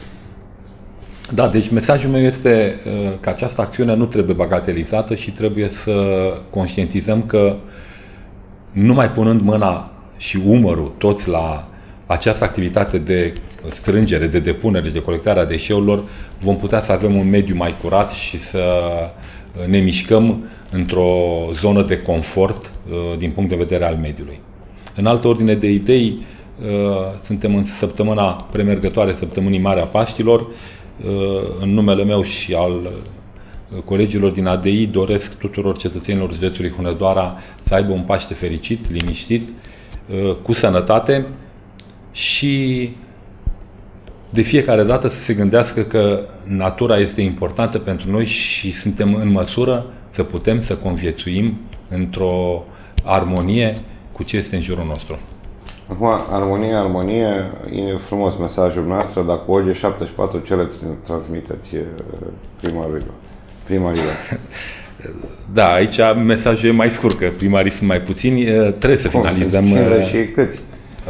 Da, deci mesajul meu este că această acțiune nu trebuie bagatelizată și trebuie să conștientizăm că numai punând mâna și umărul toți la această activitate de strângere, de depunere, de colectare a deșeurilor, vom putea să avem un mediu mai curat și să ne mișcăm într-o zonă de confort din punct de vedere al mediului. În altă ordine de idei, suntem în săptămâna premergătoare, săptămânii mari a Paștilor. În numele meu și al colegilor din A D I doresc tuturor cetățenilor județului Hunedoara să aibă un Paște fericit, liniștit, cu sănătate și de fiecare dată să se gândească că natura este importantă pentru noi și suntem în măsură să putem să conviețuim într-o armonie cu ce este în jurul nostru. Acum, armonie, armonie, e frumos mesajul noastră, dar cu O G șaptezeci și patru ce le transmiteți primarilor? primarilor? Da, aici mesajul e mai scurt, că primarii sunt mai puțini, trebuie să Cum, finalizăm. cincizeci și câți?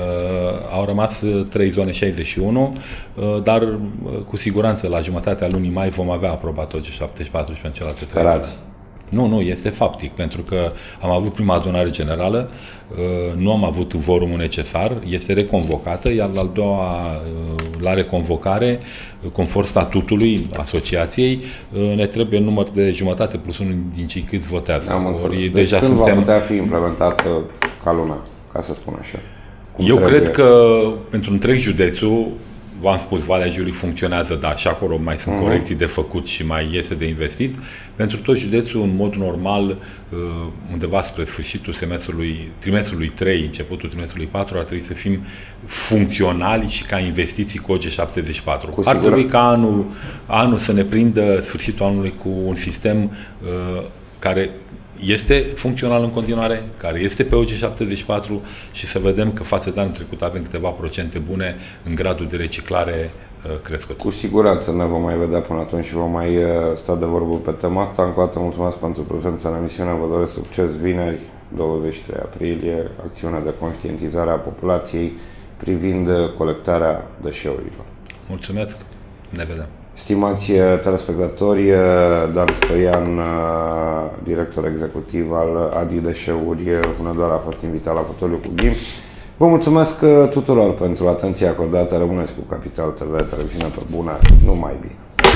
Au rămas trei zone șaizeci și unu, dar cu siguranță la jumătatea lunii mai vom avea aprobat O G șaptezeci și patru și în celelalte trei zone. Nu, nu, este faptic, pentru că am avut prima adunare generală, nu am avut vorumul necesar, este reconvocată, iar la al doua, la reconvocare, conform statutului asociației, ne trebuie număr de jumătate plus unul din cei câți votează. Am înțeles. Deci deja când suntem... va putea fi implementată ca lumea, ca să spun așa? Cum Eu trebuie? cred că pentru întreg județul, v-am spus, Valea Jiului funcționează, dar și acolo mai sunt uh-huh. corecții de făcut și mai este de investit. Pentru tot județul, în mod normal, undeva spre sfârșitul semestrului, trimestrului trei, începutul trimestrului patru, ar trebui să fim funcționali și ca investiții cu O G șaptezeci și patru. Cu ar trebui ca anul, anul să ne prindă sfârșitul anului cu un sistem uh, care este funcțional în continuare, care este pe O G șaptezeci și patru și să vedem că față de anul trecut avem câteva procente bune în gradul de reciclare uh, crescut. Cu siguranță ne vom mai vedea până atunci și vom mai uh, sta de vorbă pe tema asta. Încă o dată mulțumesc pentru prezența în emisiune, vă doresc succes vineri, douăzeci și trei aprilie, acțiunea de conștientizare a populației privind colectarea deșeurilor. Mulțumesc, ne vedem. Stimați telespectatori, Dan Stoian, director executiv al A D I Deșeuri Hunedoara, a fost invitat la fotoliu cu ghimpi. Vă mulțumesc tuturor pentru atenția acordată. Rămâneți cu Capital T V, televiziunea pe bună, numai bine!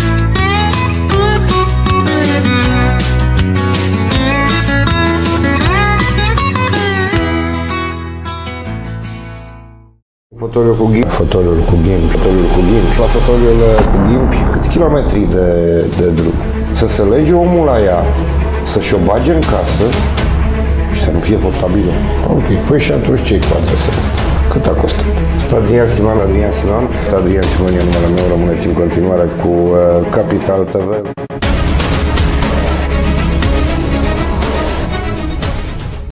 Fotoliul cu ghimpi, fotoliul cu ghimpi, fotoliul cu ghimpi. La fotoliul cu ghimpi, câți kilometri de, de drum? Să se lege omul la ea, să-și o bage în casă și să nu fie potabilă. Ok, păi și atunci ce-i cu adresa asta? Cât a costat? Adrian Siman, Adrian Siman, Adrian Siman e numele meu, rămâneți în continuare cu uh, Capital T V.